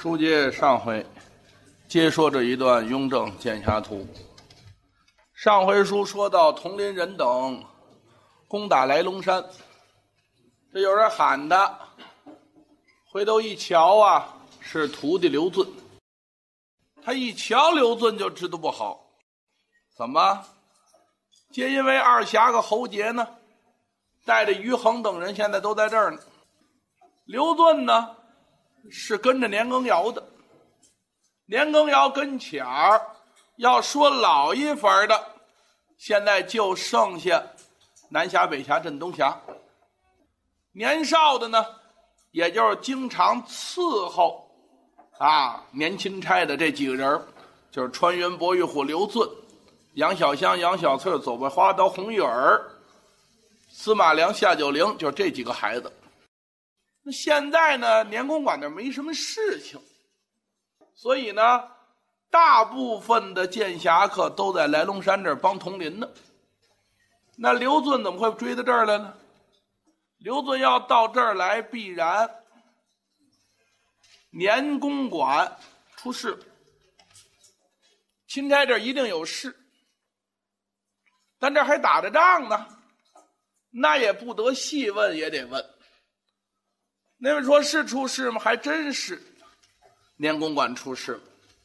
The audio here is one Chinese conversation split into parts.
书接上回，接说这一段雍正剑侠图。上回书说到佟林人等攻打来龙山，这有人喊的，回头一瞧啊，是徒弟刘恂。他一瞧刘恂就知道不好，怎么？皆因为二侠和侯杰呢，带着于衡等人现在都在这儿呢。刘恂呢是跟着年羹尧的，年羹尧跟前儿要说老一份的，现在就剩下南侠、北侠、镇东侠。年少的呢，也就是经常伺候年钦差的这几个人，就是穿云薄玉虎刘恂、杨小香、杨小翠、走吧花刀红玉儿、司马良、夏九龄，就是这几个孩子。那现在呢，年公馆那没什么事情，所以呢，大部分的剑侠客都在来龙山这儿帮佟林呢。那刘恂怎么会追到这儿来呢？刘恂要到这儿来，必然年公馆出事，钦差这儿一定有事，但这还打着仗呢，那也不得细问，也得问。那位说是出事吗？还真是，年公馆出事了。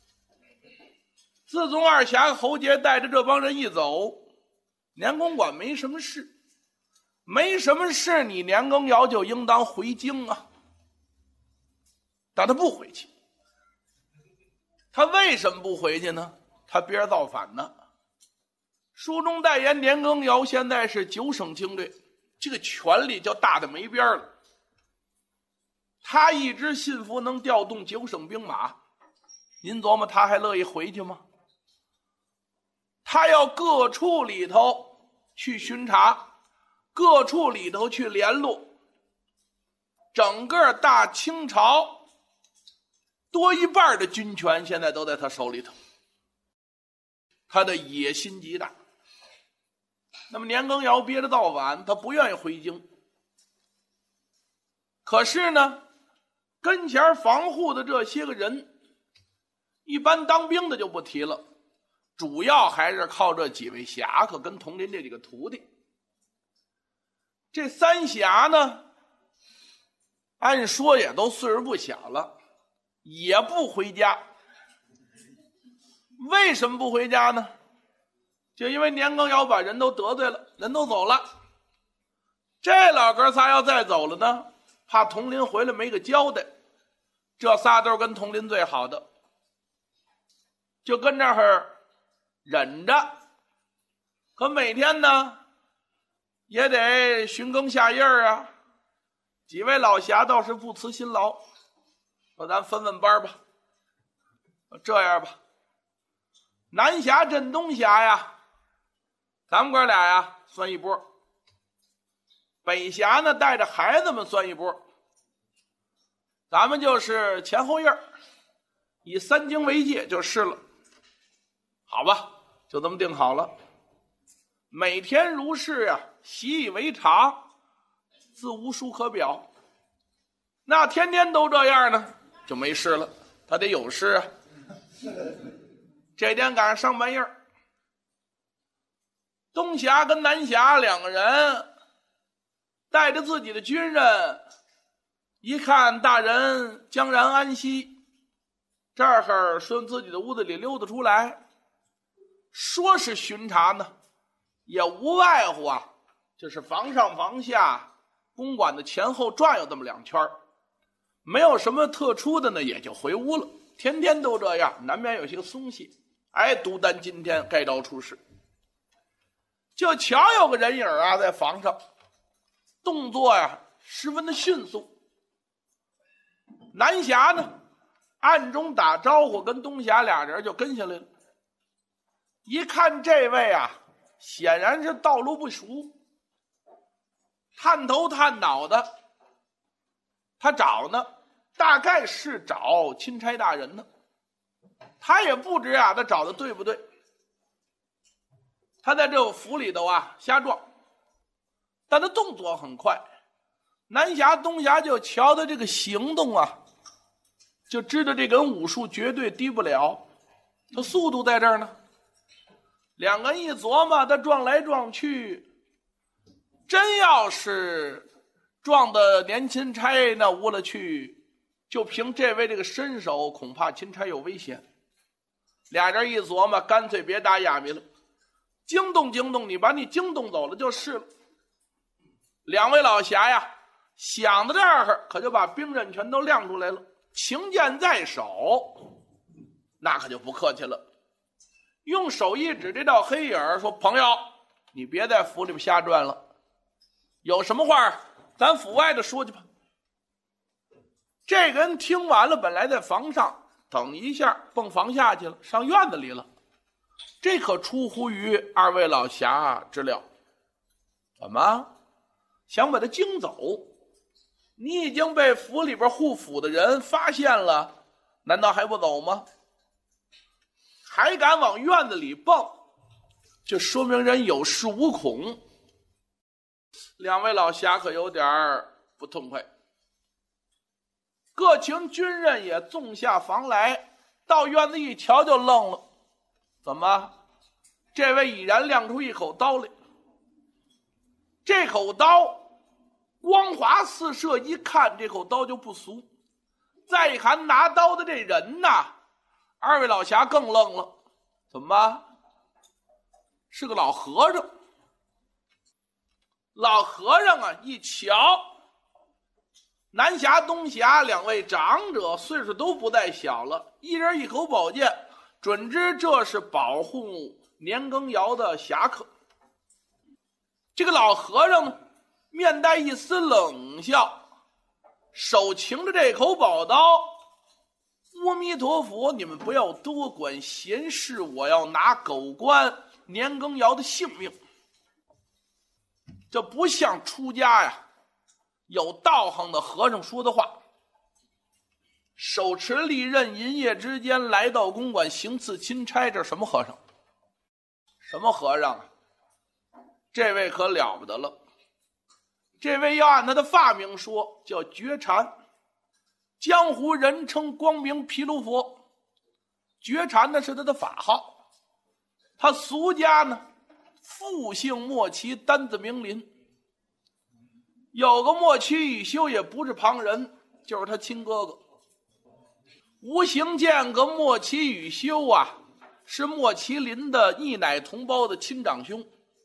自从二侠侯杰带着这帮人一走，年公馆没什么事，没什么事，你年羹尧就应当回京啊。但他不回去，他为什么不回去呢？他别人造反呢。书中代言年羹尧现在是9省经略，这个权力就大的没边了。他一支信服能调动9省兵马，您琢磨他还乐意回去吗？他要各处里头去巡查，各处里头去联络，整个大清朝多一半的军权现在都在他手里头，他的野心极大。那么年羹尧憋着造反，他不愿意回京，可是呢，跟前防护的这些个人，一般当兵的就不提了，主要还是靠这几位侠客跟佟林这几个徒弟。这三侠呢，按说也都岁数不小了，也不回家。为什么不回家呢？就因为年羹尧把人都得罪了，人都走了。这老哥仨要再走了呢，怕佟林回来没个交代。这仨都是跟佟林最好的，就跟这儿忍着。可每天呢，也得巡更下夜啊。几位老侠倒是不辞辛劳，说咱分分班吧。这样吧，南侠、镇东侠呀，咱们哥俩呀算一波。北侠呢，带着孩子们算一波。咱们就是前后夜，以3京为界就是了。好吧，就这么定好了。每天如是啊，习以为常，自无书可表。那天天都这样呢，就没事了，他得有事啊。这天赶上上半夜，东侠跟南侠两个人带着自己的军人，一看大人将然安息，这儿顺自己的屋子里溜达出来，说是巡查呢，也无外乎就是房上房下公馆的前后转悠这么2圈，没有什么特殊的呢，也就回屋了。天天都这样，难免有些松懈。独单今天该招出事，就瞧有个人影在房上，动作十分的迅速。南侠呢，暗中打招呼，跟东侠俩人就跟下来了。一看这位显然是道路不熟，探头探脑的，他找呢，大概是找钦差大人呢。他也不知他找的对不对，他在这个府里头瞎撞，但他动作很快。南侠、东侠就瞧他这个行动就知道这根武术绝对低不了，他速度在这儿呢。两个人一琢磨，他撞来撞去，真要是撞的年钦差那屋了去，就凭这位这个身手，恐怕钦差有危险。俩人一琢磨，干脆别打哑谜了，惊动惊动你，把你惊动走了就是了。两位老侠呀，想到这儿，可就把兵刃全都亮出来了，擎剑在手，那可就不客气了，用手一指这道黑影说：“朋友，你别在府里边瞎转了，有什么话咱府外的说去吧。”这个人听完了，本来在房上，等一下蹦房下去了，上院子里了。这可出乎于二位老侠之料。怎么想把他惊走？你已经被府里边护府的人发现了，难道还不走吗？还敢往院子里蹦，就说明人有恃无恐。两位老侠可有点不痛快。各群军人也纵下房来，到院子一瞧就愣了。怎么？这位已然亮出一口刀来。这口刀光华四射，一看这口刀就不俗。再一看拿刀的这人呐，二位老侠更愣了。怎么？是个老和尚。老和尚啊，一瞧，南侠东侠两位长者岁数都不再小了，一人一口宝剑，准知这是保护年羹尧的侠客。这个老和尚呢，面带一丝冷笑，手擎着这口宝刀。阿弥陀佛，你们不要多管闲事，我要拿狗官年羹尧的性命。这不像出家呀有道行的和尚说的话。手持利刃，银夜之间来到公馆行刺钦差，这什么和尚？什么和尚啊？这位可了不得了。这位要按他的法名说，叫觉禅，江湖人称光明毗卢佛。觉禅呢是他的法号，他俗家呢复姓莫奇，单字明林。有个莫奇雨修也不是旁人，就是他亲哥哥。吴行健和莫奇雨修啊，是莫麒麟的一奶同胞的亲长兄。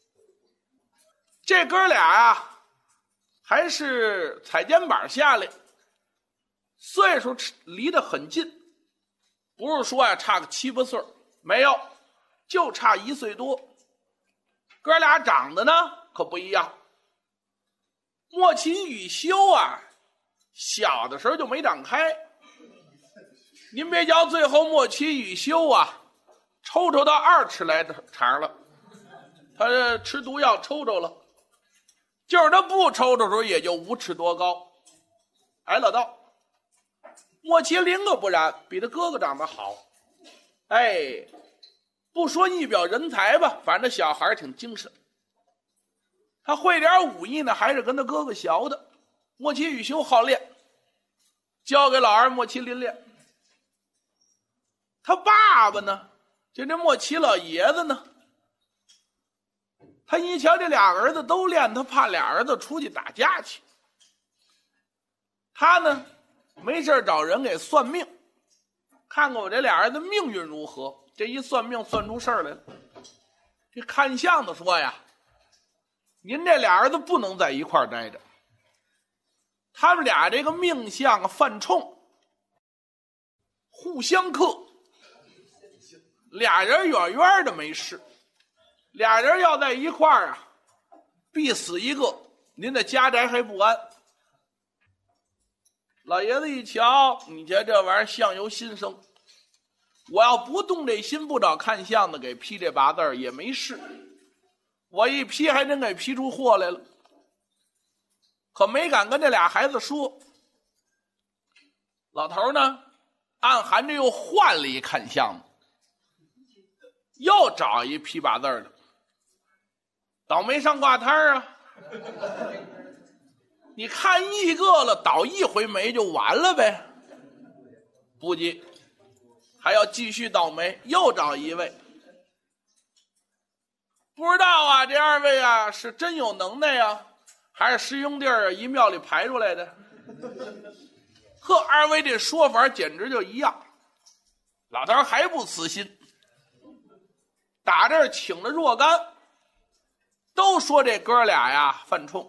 这哥俩啊，还是踩肩膀下来，岁数离得很近，不是说呀差个7、8岁，没有，就差1岁多。哥俩长得呢可不一样。莫奇雨修啊，小的时候就没长开。您别瞧最后莫奇雨修啊，抽到2尺来的长了，他吃毒药抽了。就是他不抽的时候也就5尺多高，挨了道。莫麒麟可不然，比他哥哥长得好。哎，不说一表人才吧，反正小孩挺精神。他会点武艺呢，还是跟他哥哥学的。莫奇雨修好练，交给老二莫麒麟练。他爸爸呢，就这莫奇老爷子呢，他一瞧这俩儿子都练，他怕俩儿子出去打架去。他呢没事找人给算命，看看我这俩儿子命运如何。这一算命算出事儿来了。这看相的说呀，您这俩儿子不能在一块儿待着，他们俩这个命相犯冲，互相克，俩人远远的没事，俩人要在一块儿啊，必死一个，您的家宅还不安。老爷子一瞧，你瞧这玩意儿相由心生，我要不动这心，不找看相的给批这8字也没事，我一批还真给批出货来了。可没敢跟这俩孩子说。老头呢暗含着又换了一看相的，又找一批8字的，倒霉上挂摊啊！你看一个了，倒一回霉就完了呗？ 不急，还要继续倒霉，又找一位。不知道啊，这二位啊是真有能耐啊，还是师兄弟儿一庙里排出来的？呵，二位这说法简直就一样。老头还不死心，打这儿请了若干，都说这哥俩呀犯冲，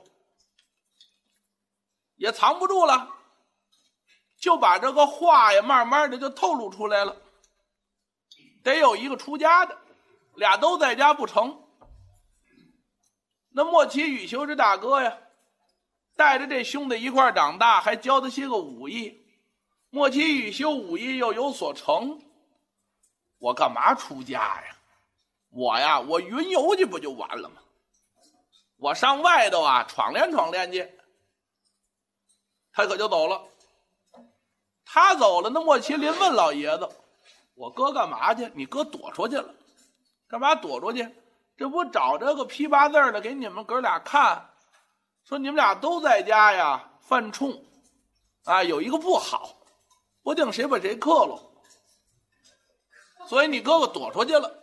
也藏不住了，就把这个话呀慢慢的就透露出来了。得有一个出家的，俩都在家不成。那莫奇雨修这大哥呀，带着这兄弟一块长大，还教他些个武艺。莫奇雨修武艺又有所成，我干嘛出家呀？我云游去不就完了吗？我上外头啊闯练闯练去。他可就走了。他走了，那莫麒麟问老爷子：“我哥干嘛去？你哥躲出去了，干嘛躲出去？这不找这个批八字的给你们哥俩看，说你们俩都在家呀犯冲，啊，有一个不好，不定谁把谁克了，所以你哥哥躲出去了。”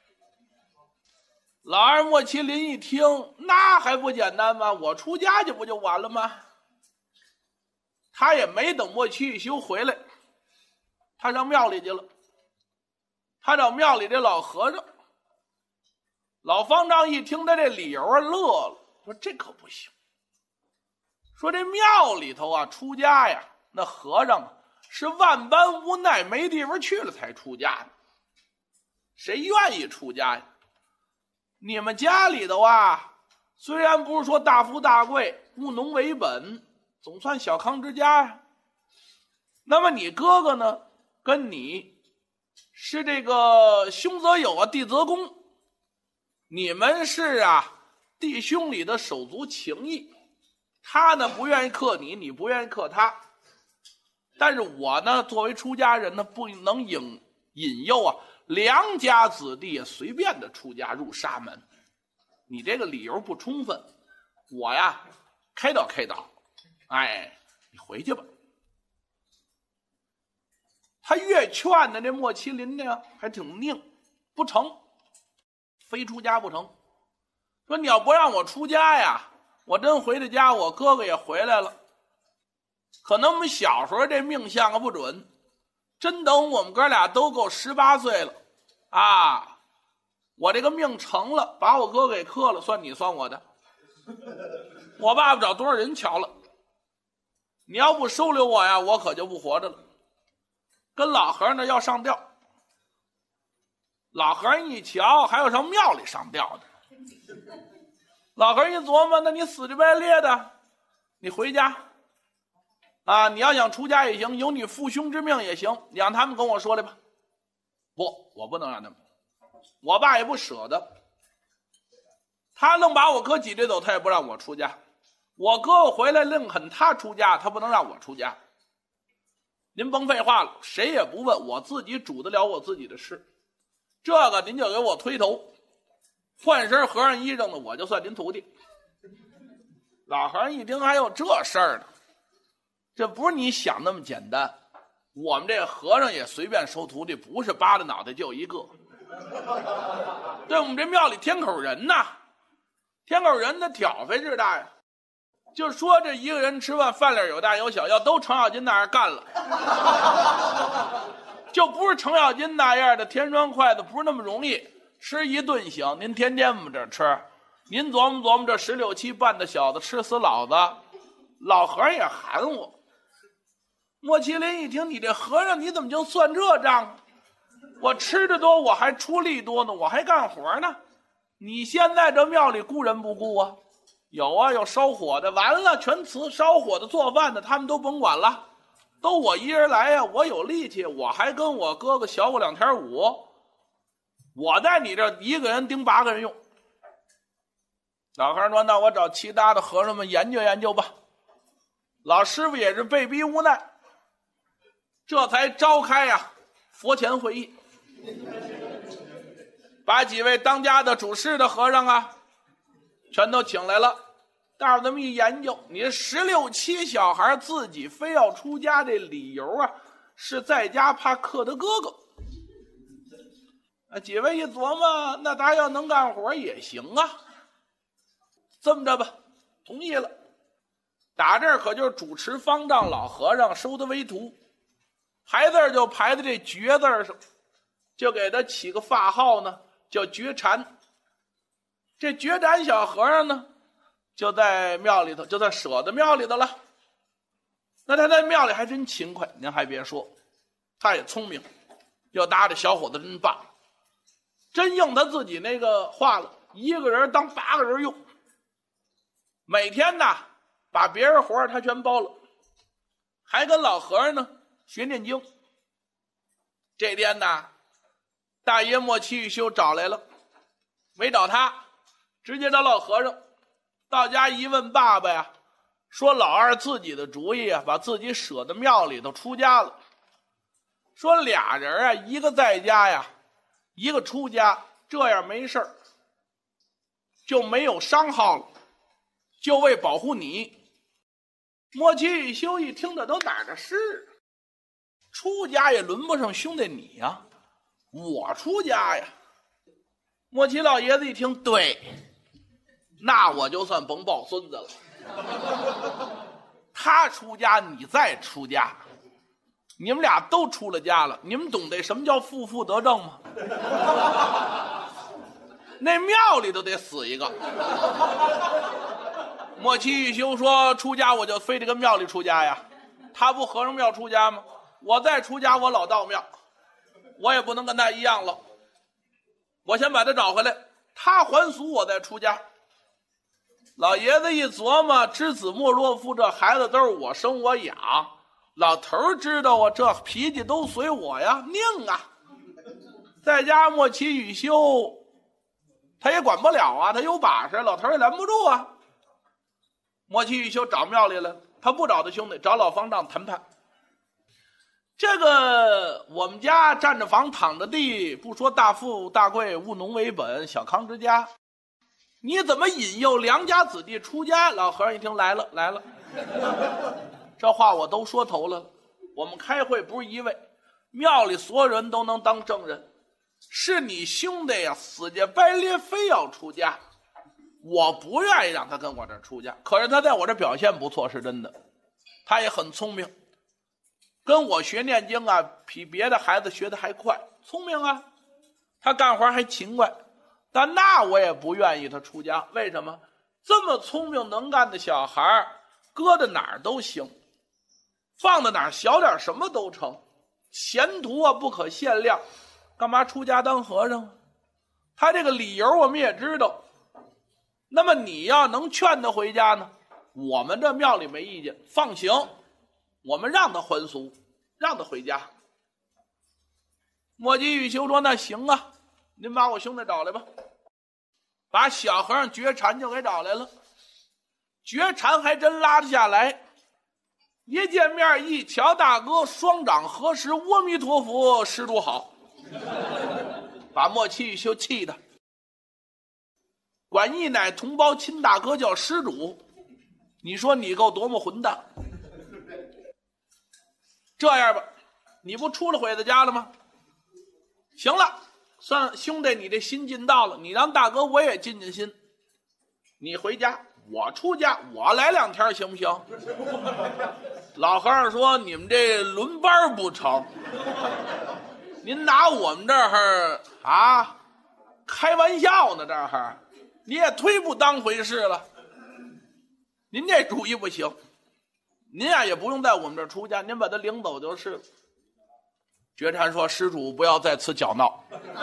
老二莫麒麟一听，那还不简单吗？我出家去不就完了吗？他也没等莫奇雨修回来，他上庙里去了。他找庙里这老和尚，老方丈一听他这理由啊，乐了，说这可不行。说这庙里头啊出家呀，那和尚啊是万般无奈没地方去了才出家的，谁愿意出家呀？你们家里头啊，虽然不是说大富大贵，务农为本，总算小康之家呀。那么你哥哥呢，跟你是这个兄则友啊，弟则恭，你们是啊弟兄里的手足情谊。他呢不愿意克你，你不愿意克他。但是我呢，作为出家人呢，不能引诱啊良家子弟随便的出家入沙门。你这个理由不充分，我呀开导开导。哎，你回去吧。他越劝的这莫麒麟呢还挺拧，不成，非出家不成。说你要不让我出家呀，我真回了家，我哥哥也回来了。可能我们小时候这命相啊不准，真等我们哥俩都够18岁了啊，我这个命成了，把我哥给克了，算你算我的。我爸爸找多少人瞧了，你要不收留我呀，我可就不活着了。跟老和尚呢要上吊，老和尚一瞧，还有上庙里上吊的。老和尚一琢磨，那你死乞白咧的，你回家啊！你要想出家也行，有你父兄之命也行，你让他们跟我说来吧。不，我不能让他们，我爸也不舍得，他愣把我哥挤着走，他也不让我出家。我哥哥回来另肯他出家，他不能让我出家。您甭废话了，谁也不问，我自己主得了我自己的事。这个您就给我推头，换身和尚衣裳的，我就算您徒弟。老和尚一听还有这事儿呢，这不是你想那么简单。我们这和尚也随便收徒弟，不是扒着脑袋就一个。对，我们这庙里天口人呐，天口人的挑费之大呀。就说这一个人吃饭饭量有大有小，要都程咬金那样干了，就不是程咬金那样的天双筷子，不是那么容易吃一顿行。您天天我们这吃，您琢磨琢磨，这16、7半的小子吃死老子，老和尚也含糊。莫麒麟一听，你这和尚你怎么就算这账？我吃的多，我还出力多呢，我还干活呢。你现在这庙里雇人不雇啊？有啊，有烧火的，完了全辞，烧火的做饭的他们都甭管了，都我一人来呀。我有力气，我还跟我哥哥学过2天舞，我在你这一个人盯8个人用。老和尚说，那我找其他的和尚们研究研究吧。老师傅也是被逼无奈，这才召开呀佛前会议，把几位当家的主事的和尚啊全都请来了。大伙这么一研究，你16、7小孩自己非要出家，这理由啊是在家怕克他哥哥。几位一琢磨，那他要能干活也行啊，这么着吧，同意了。打这儿可就是主持方丈老和尚收他为徒，排字就排在这觉字上，就给他起个法号呢，叫觉禅。这觉禅小和尚呢，就在庙里头，就在舍的庙里头了。那他在庙里还真勤快，您还别说，他也聪明，又搭着小伙子真棒，真应他自己那个话了，一个人当8个人用。每天呢，把别人活他全包了，还跟老和尚呢学念经。这天呢，大爷莫七玉修找来了，没找他，直接找老和尚。到家一问爸爸呀，说老二自己的主意啊，把自己舍到庙里头出家了。说俩人啊，一个在家呀，一个出家，这样没事儿，就没有伤害了，就为保护你。莫七玉修一听，这都哪儿的事？出家也轮不上兄弟你呀，我出家呀。莫七老爷子一听，对，那我就算甭抱孙子了。他出家，你再出家，你们俩都出了家了，你们懂得什么叫负负得正吗？那庙里头得死一个。莫七玉修说出家我就非得跟庙里出家呀，他不和尚庙出家吗？我再出家我老道庙，我也不能跟他一样了，我先把他找回来，他还俗我再出家。老爷子一琢磨，知子莫若父，这孩子都是我生我养，老头知道我这脾气都随我呀，拧啊。在家莫七玉修他也管不了啊，他有把式，老头也拦不住啊。莫七玉修找庙里了，他不找他兄弟，找老方丈谈判。这个我们家占着房躺着地，不说大富大贵，务农为本，小康之家，你怎么引诱良家子弟出家？老和尚一听，来了来了，这话我都说头了。我们开会不是一位，庙里所有人都能当证人，是你兄弟呀死乞白咧非要出家，我不愿意让他跟我这儿出家，可是他在我这表现不错，是真的，他也很聪明，跟我学念经啊，比别的孩子学的还快，聪明啊，他干活还勤快，但那我也不愿意他出家。为什么？这么聪明能干的小孩，搁在哪儿都行，放在哪儿小点什么都成，前途啊不可限量，干嘛出家当和尚啊？他这个理由我们也知道。那么你要能劝他回家呢，我们这庙里没意见，放行，我们让他还俗，让他回家。莫七玉修说那行啊，您把我兄弟找来吧。把小和尚觉禅就给找来了，觉禅还真拉得下来，一见面一瞧大哥，双掌合十，阿弥陀佛，施主好。把莫七玉修气的，管一奶同胞亲大哥叫施主，你说你够多么混蛋。这样吧，你不出了鬼子家了吗？行了，算兄弟你这心尽到了，你让大哥我也尽尽心，你回家我出家，我来2天行不行？老和尚说你们这轮班不成，您拿我们这儿啊开玩笑呢，这儿你也忒不当回事了，您这主意不行，您呀也不用在我们这儿出家，您把他领走就是了。觉禅说施主不要在此搅闹，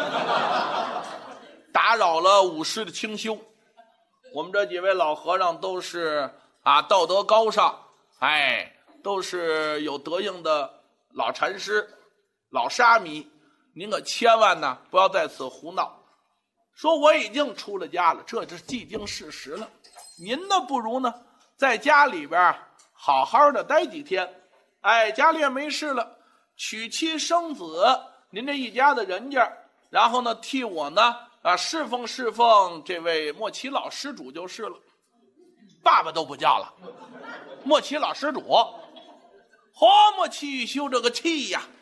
打扰了武师的清修，我们这几位老和尚都是道德高尚，都是有德行的老禅师老沙弥，您可千万呢不要在此胡闹。说我已经出了家了，这是既定事实了，您呢不如呢在家里边好好的待几天，家里也没事了，娶妻生子，您这一家的人家，然后呢替我呢侍奉侍奉这位莫七老施主就是了。爸爸都不叫了，莫七老施主。莫七玉修这个气呀，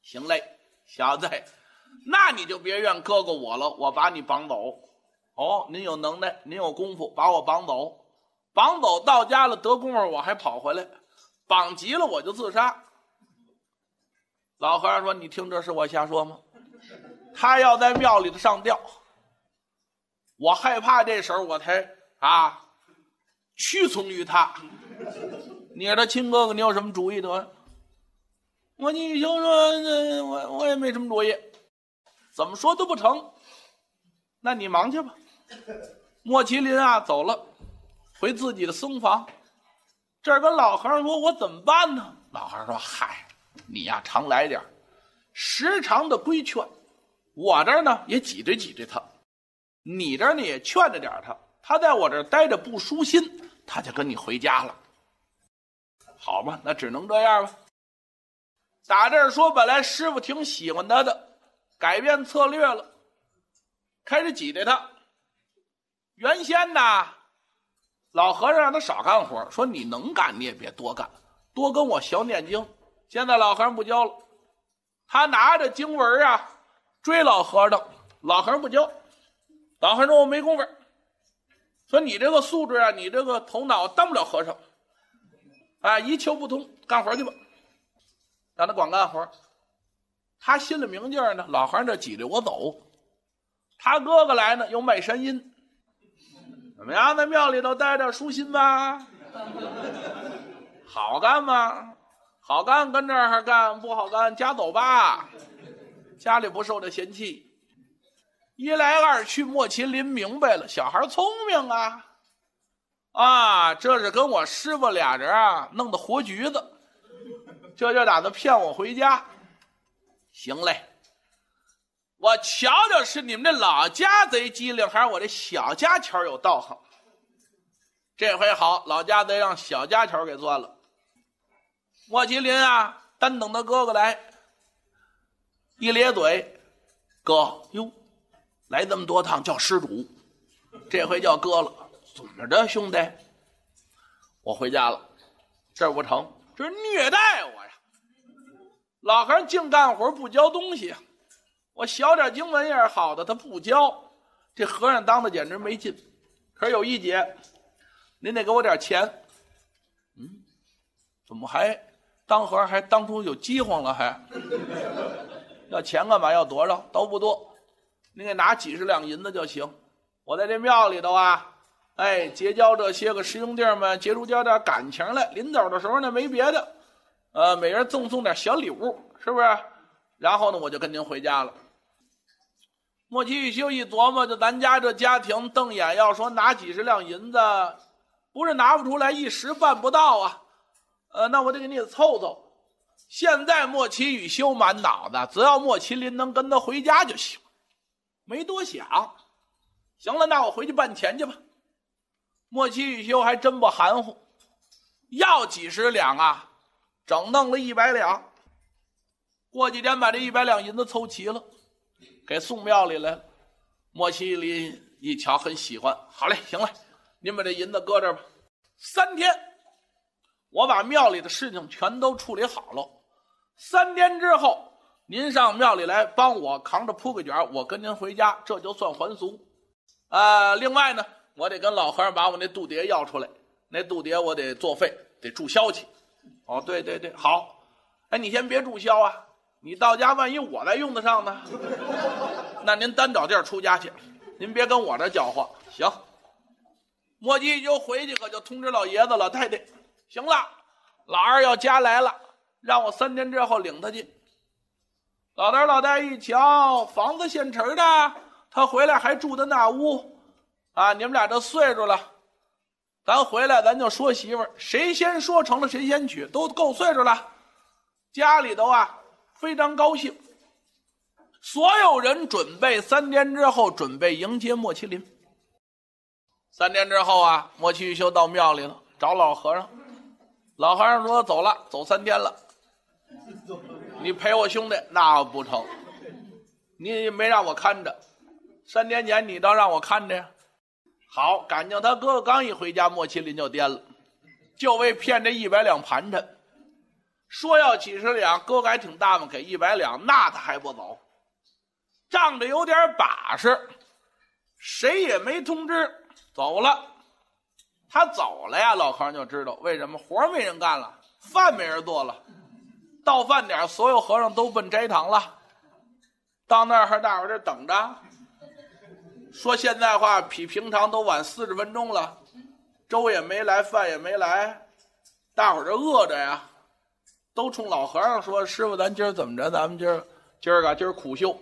行嘞，小子，那你就别怨哥哥我了，我把你绑走。哦，您有能耐，您有功夫，把我绑走。绑走到家了，得功夫我还跑回来，绑急了我就自杀。老和尚说：“你听这是我瞎说吗？他要在庙里头上吊，我害怕这时候我才屈从于他。你是他亲哥哥，你有什么主意得？”我你就说，我也没什么主意，怎么说都不成。那你忙去吧。莫麒麟走了，回自己的僧房。这儿跟老和尚说：“我怎么办呢？”老和尚说：“嗨，你常来点，时常的规劝。我这儿呢也挤兑挤兑他，你这儿呢也劝着点他。他在我这儿待着不舒心，他就跟你回家了。好吧，那只能这样吧。”打这儿说，本来师傅挺喜欢他的，改变策略了，开始挤兑他。原先呢，老和尚让他少干活，说你能干你也别多干，多跟我学念经。现在老和尚不教了，他拿着经文追老和尚，老和尚不教。老和尚说：“我没工夫。”说你这个素质你这个头脑当不了和尚，一窍不通，干活去吧。让他光干活，他心里明镜呢。老和尚这挤着我走，他哥哥来呢又卖山阴。怎么样，在庙里头待着舒心吧？好干吗？好干跟这儿干，不好干家走吧。家里不受这嫌弃。一来二去，莫麒麟明白了，小孩聪明这是跟我师傅俩人弄的活局子。这就打算骗我回家。行嘞，我瞧瞧是你们这老家贼机灵，还是我这小家巧有道行。这回好，老家贼让小家巧给钻了。莫麒麟单等他哥哥来，一咧嘴：“哥，哟，来这么多趟叫施主，这回叫哥了，怎么着兄弟？我回家了，这不成，这是虐待我呀！老和尚净干活不教东西，我学点经文也是好的，他不教，这和尚当的简直没劲。可是有一节，您得给我点钱。怎么还当和尚还当初有饥荒了？还要钱干嘛？要多少？都不多，您给拿几十两银子就行。我在这庙里头结交这些个师兄弟们，结出点感情来。临走的时候呢，没别的，每人赠送点小礼物，是不是？然后呢，我就跟您回家了。莫奇玉修一琢磨，就咱家这家庭，瞪眼要说拿几十两银子，不是拿不出来，一时办不到那我得给你凑凑。现在莫奇宇修满脑子，只要莫麒麟能跟他回家就行，没多想。行了，那我回去办钱去吧。莫奇宇修还真不含糊，要几十两整弄了100两。过几天把这100两银子凑齐了，给送庙里来了。莫麒麟一瞧很喜欢，好嘞，行了，您把这银子搁这儿吧。3天，我把庙里的事情全都处理好了。3天之后，您上庙里来帮我扛着铺个卷，我跟您回家，这就算还俗。另外呢，我得跟老和尚把我那度牒要出来，那度牒我得作废，得注销去。对对对，好。你先别注销你到家万一我再用得上呢？那您单找地儿出家去，您别跟我这搅和。行。莫奇就回去，可就通知老爷子老太太，行了，老二要家来了，让我3天之后领他去。老头老太一瞧，房子现成的，他回来还住的那屋你们俩这岁数了，咱回来咱就说媳妇儿，谁先说成了谁先娶，都够岁数了。家里头非常高兴，所有人准备3天之后准备迎接莫麒麟。3天之后莫奇玉修到庙里了，找老和尚。老和尚说走了，走3天了，你陪我兄弟那不成，你没让我看着，3天前你倒让我看着呀。好，感情他哥哥刚一回家，莫麒麟就颠了，就为骗这100两盘缠。 说要几十两，哥哥还挺大方，给100两，那他还不走，仗着有点把式，谁也没通知，走了。他走了呀，老和尚就知道为什么，活没人干了，饭没人做了。到饭点，所有和尚都奔斋堂了，到那儿大伙儿这等着。说现在话，比平常都晚40分钟了，粥也没来，饭也没来，大伙儿这饿着呀，都冲老和尚说：“师傅，咱今儿怎么着？咱们今儿苦修。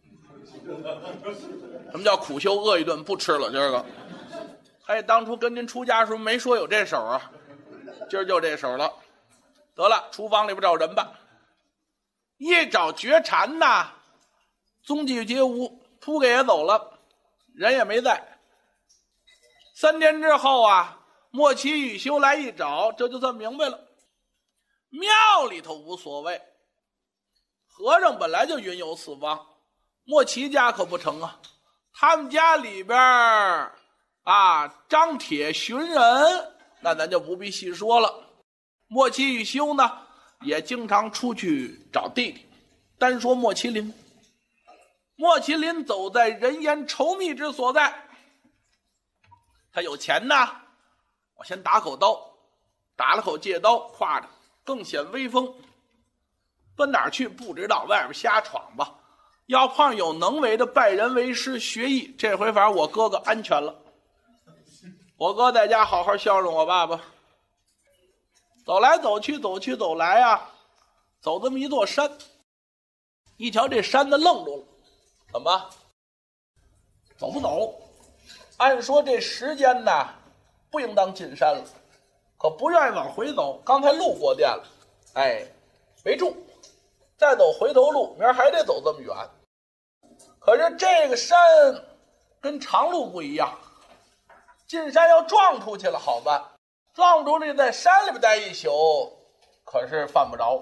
什么叫苦修？饿一顿不吃了。今儿个，嘿，当初跟您出家时候没说有这手啊，今儿就这手了。得了，厨房里边找人吧。一找绝禅呐，踪迹皆无，秃给也走了，人也没在。3天之后啊，莫奇雨修来一找，这就算明白了。庙里头无所谓，和尚本来就云游四方，莫奇家可不成啊。他们家里边张铁寻人，那咱就不必细说了。莫奇雨修呢，也经常出去找弟弟。单说莫麒麟，莫麒麟走在人烟稠密之所在，他有钱呐，我先打口刀，打了口借刀，挎着更显威风。奔哪儿去不知道，外边瞎闯吧。要碰上有能为的，拜人为师学艺，这回反正我哥哥安全了。我哥在家好好孝顺我爸爸。走来走去，走去走来啊，走这么一座山。一瞧这山的愣住了，怎么走不走？按说这时间呢，不应当进山了，可不愿意往回走。刚才路过店了，没住，再走回头路，明儿还得走这么远。可是这个山跟长路不一样，进山要撞出去了好办，撞出去在山里边待一宿，可是犯不着。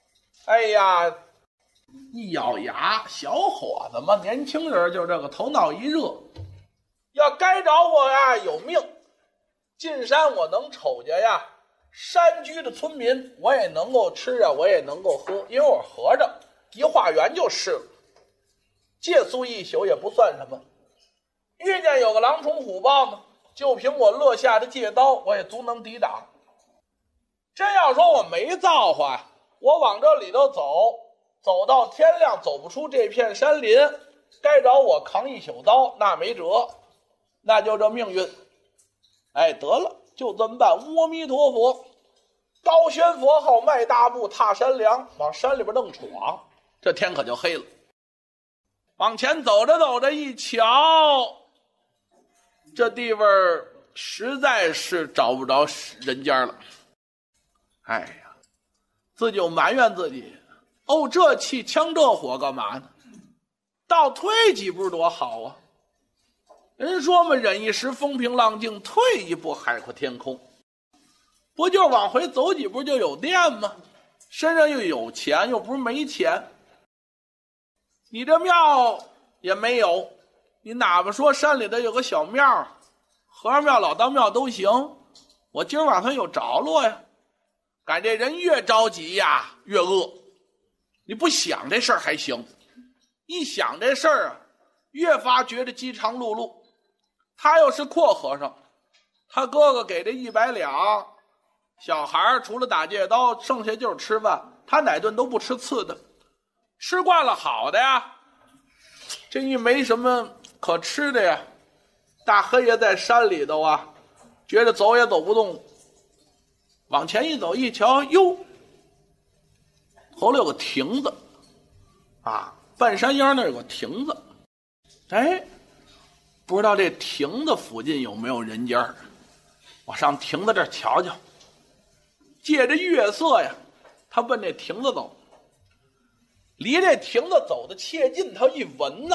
一咬牙，小伙子嘛，年轻人就这个头脑一热，要该着我呀有命，进山我能瞅见呀山居的村民，我也能够吃啊，我也能够喝，因为我合着一化缘就是了，借宿一宿也不算什么。遇见有个狼虫虎豹呢，就凭我落下的借刀，我也足能抵挡。真要说我没造化，我往这里头走到天亮，走不出这片山林，该找我扛一宿刀，那没辙，那就这命运。得了，就这么办。阿弥陀佛，高轩佛号，迈大步，踏山梁，往山里边愣闯。这天可就黑了。往前走着走着，一瞧，这地方实在是找不着人家了。自己就埋怨自己，这气呛这火干嘛呢？倒退几步多好啊！人说嘛，忍一时风平浪静，退一步海阔天空。不就往回走几步就有店吗？身上又有钱，又不是没钱。你这庙也没有，你哪怕说山里头有个小庙，和尚庙、老道庙都行，我今儿晚上有着落呀。感这人越着急呀，越饿。你不想这事儿还行，一想这事儿越发觉得饥肠辘辘。他又是阔和尚，他哥哥给这100两，小孩除了打借刀，剩下就是吃饭，他哪顿都不吃次的，吃惯了好的呀。这一没什么可吃的呀，大黑爷在山里头啊，觉得走也走不动，往前一走一瞧，哟，头里有个亭子半山腰那有个亭子。不知道这亭子附近有没有人家，我上亭子这儿瞧瞧。借着月色呀，他奔这亭子走，离这亭子走的切近，他一闻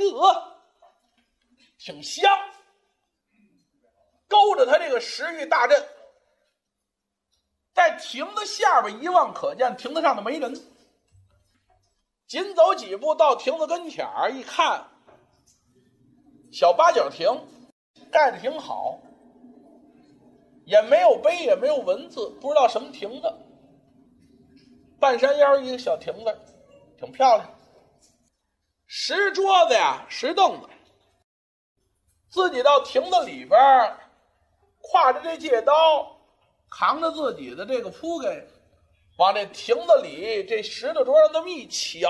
挺香，勾着他这个食欲大振。在亭子下边一望可见，亭子上头没人。紧走几步到亭子跟前儿一看，小八角亭，盖得挺好，也没有碑，也没有文字，不知道什么亭子。 半山腰一个小亭子，挺漂亮，石桌子呀，石凳子，自己到亭子里边，挎着这戒刀，扛着自己的这个铺盖，往这亭子里这石头桌上这么一瞧，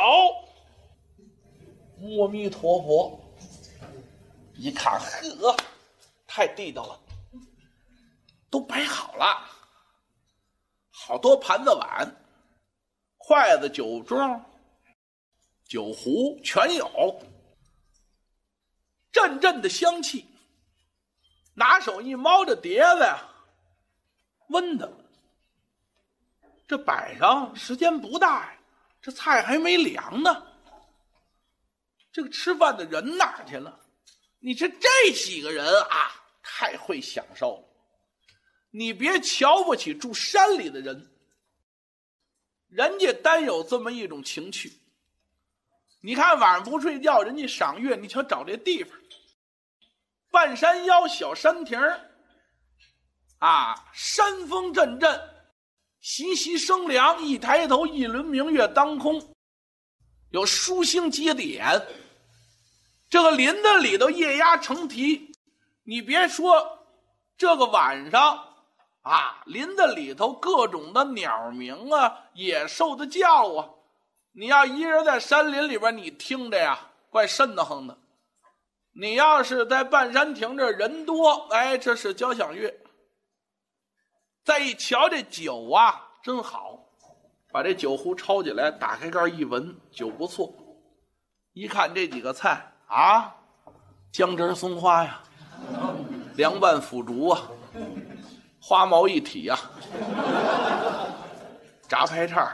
阿弥陀佛，一看，呵，太地道了，都摆好了，好多盘子碗、筷子、酒盅、酒壶全有，阵阵的香气。拿手一猫着碟子呀，温的。这摆上时间不大呀，这菜还没凉呢。这个吃饭的人哪儿去了？你这几个人啊，太会享受了。你别瞧不起住山里的人，人家单有这么一种情趣。你看晚上不睡觉，人家赏月，你瞧找这地方，半山腰小山亭啊，山风阵阵，习习生凉，一抬头一轮明月当空，有疏星接点。这个林子里头夜鸦成啼，你别说这个晚上啊，林子里头各种的鸟鸣啊，野兽的叫啊，你要一人在山林里边，你听着呀，怪瘆得慌的。你要是在半山亭这人多，哎，这是交响乐。再一瞧这酒啊，真好，把这酒壶抄起来，打开盖一闻，酒不错。一看这几个菜啊，姜汁松花呀，凉拌腐竹啊，花毛一体呀，炸排叉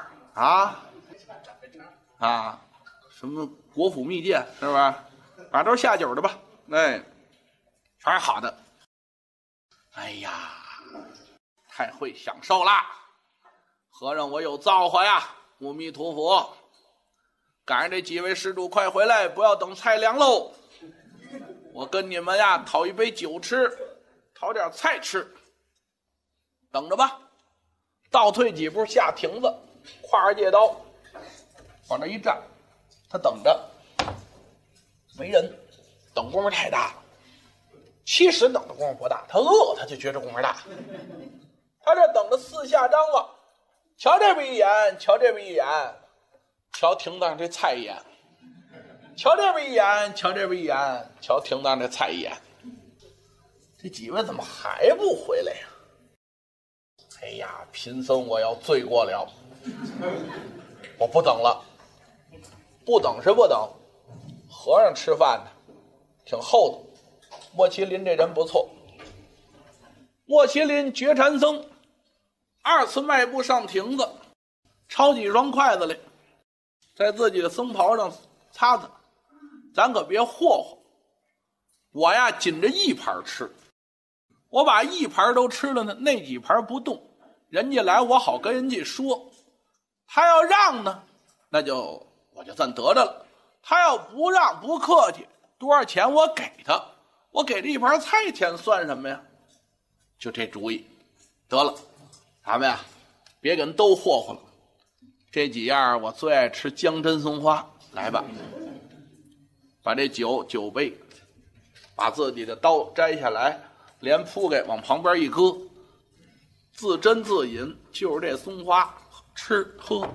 啊，什么国府蜜饯，是吧？反正都是下酒的吧，哎，全是好的。哎呀，太会享受啦！和尚我有造化呀，阿弥陀佛！赶上这几位施主快回来，不要等菜凉喽！我跟你们呀讨一杯酒吃，讨点菜吃，等着吧。倒退几步下亭子，挎着戒刀往那一站，他等着。没人，等功夫太大了。其实等的功夫不大，他饿他就觉着功夫大。他这等着四下张望，瞧这边一眼，瞧这边一眼，瞧亭子上这菜一眼，瞧这边一眼，瞧这边一眼，瞧亭子上这菜一眼。这几位怎么还不回来呀？哎呀，贫僧我要罪过了，我不等了。不等是不等，和尚吃饭呢，挺厚道。莫麒麟这人不错。莫麒麟觉禅僧二次迈步上亭子，抄几双筷子来，在自己的僧袍上擦擦。咱可别霍霍，我呀紧着一盘吃，我把一盘都吃了呢，那几盘不动，人家来我好跟人家说。他要让呢，那就我就算得着了。他要不让不客气，多少钱我给他，我给这一盘菜钱算什么呀？就这主意，得了，咱们呀别跟都霍霍了。这几样我最爱吃姜针松花，来吧。把这酒杯，把自己的刀摘下来，连铺盖往旁边一搁，自斟自饮，就是这松花吃喝，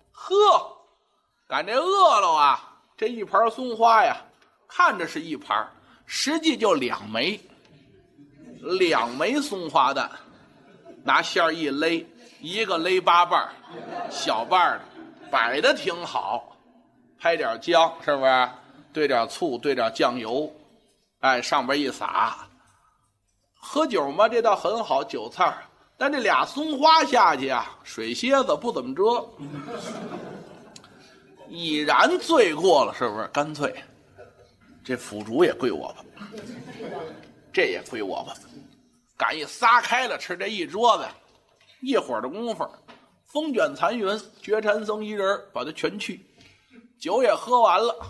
赶这饿了啊！这一盘松花呀，看着是一盘，实际就2枚，2枚松花蛋，拿馅儿一勒，一个勒8瓣，小瓣的，摆的挺好，拍点姜，是不是？兑点醋，兑点酱油，哎，上边一撒。喝酒嘛，这倒很好，酒菜，但这俩松花下去啊，水蝎子不怎么着，已然罪过了，是不是？干脆这腐竹也归我吧，这也归我吧。赶一撒开了吃这一桌子，一会儿的功夫，风卷残云，觉禅僧一人把它全去，酒也喝完了。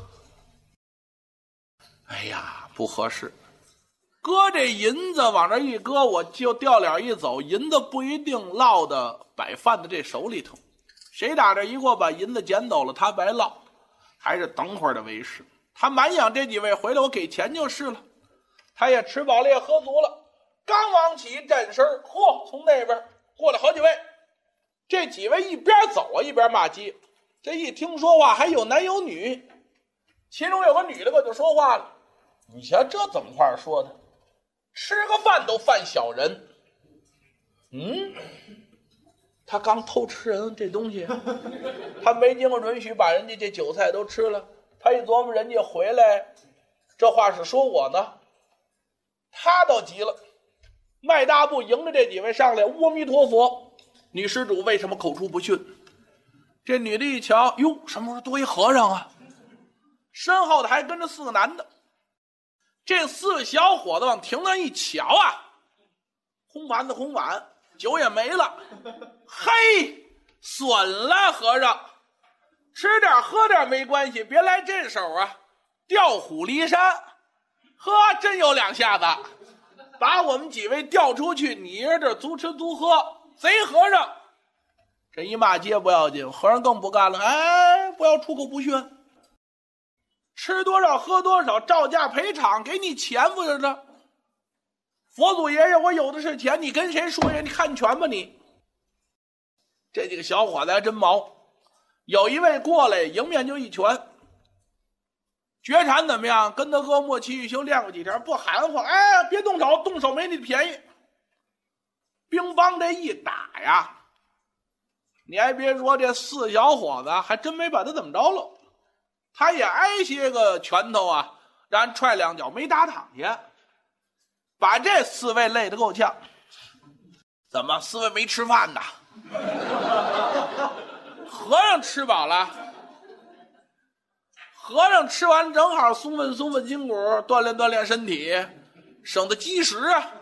哎呀，不合适，搁这银子往这一搁，我就掉脸一走，银子不一定落到摆饭的这手里头， 谁打这一过把银子捡走了，他白落，还是等会儿的为是。他满想这几位回来我给钱就是了。他也吃饱了也喝足了，刚往起站身，嚯，从那边过来好几位。这几位一边走啊一边骂街，这一听说话还有男有女，其中有个女的可就说话了：“你瞧这怎么话说的？吃个饭都犯小人。他刚偷吃人这东西，他没经过允许把人家这韭菜都吃了。他一琢磨，人家回来，这话是说我呢。他倒急了，迈大步迎着这几位上来，阿弥陀佛，女施主为什么口出不逊？这女的一瞧，哟，什么时候多一和尚啊？身后的还跟着4个男的。这4个小伙子往亭子一瞧啊，空盘子空碗，酒也没了。嘿，损了和尚，吃点喝点没关系，别来这手啊，调虎离山。呵，真有2下子，把我们几位调出去，你爷这足吃足喝，贼和尚。这一骂街不要紧，和尚更不干了，哎，不要出口不逊，吃多少喝多少，照价赔偿，给你钱不就是？佛祖爷爷，我有的是钱，你跟谁说呀？你看全吧你。这几个小伙子还真毛，有一位过来迎面就一拳。绝禅怎么样？跟他哥莫欺玉修练过几天，不含糊，哎，别动手，动手没你的便宜。乒乓这一打呀，你还别说，这4小伙子还真没把他怎么着了。他也挨些个拳头啊，让人踹2脚，没打躺下，把这4位累得够呛。怎么4位没吃饭呢？和尚吃饱了，和尚吃完正好松稳松稳筋骨，锻炼锻炼身体，省得积食啊。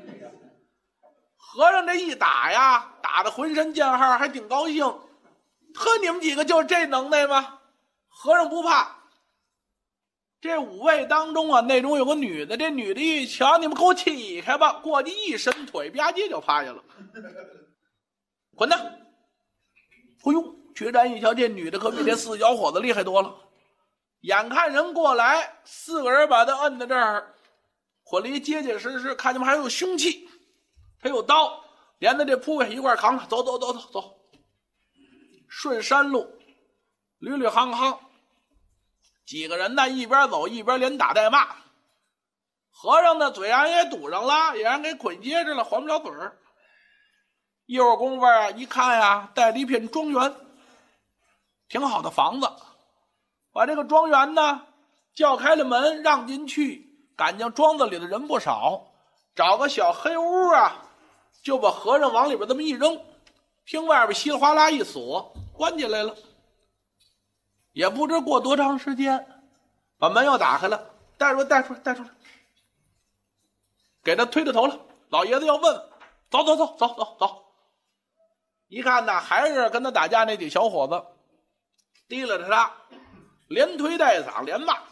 和尚这一打呀，打得浑身见号，还挺高兴。呵，你们几个就是这能耐吗？和尚不怕。这5位当中啊，内中有个女的，这女的一瞧，你们给我起开吧，过去一伸腿，吧唧就趴下了。滚蛋！哎呦，决战一瞧，这女的可比这4小伙子厉害多了。眼看人过来，4个人把他摁在这儿，混离结结实实，看见们还有凶器，他有刀，连着这铺位一块扛着，走走走走走，顺山路，捋捋夯夯。几个人呢，一边走一边连打带骂。和尚的嘴上也堵上了，也让给捆结着了，还不了嘴儿。一会儿功夫啊，一看呀，带了一片庄园，挺好的房子。把这个庄园呢叫开了门，让进去，感情庄子里的人不少，找个小黑屋啊，就把和尚往里边这么一扔，听外边稀里哗啦一锁，关起来了。也不知过多长时间，把门又打开了，带出来，带出来，带出来，给他推着头了。老爷子要问，走走走走走走。一看呢，还是跟他打架那几小伙子，提了他，连推带搡连骂。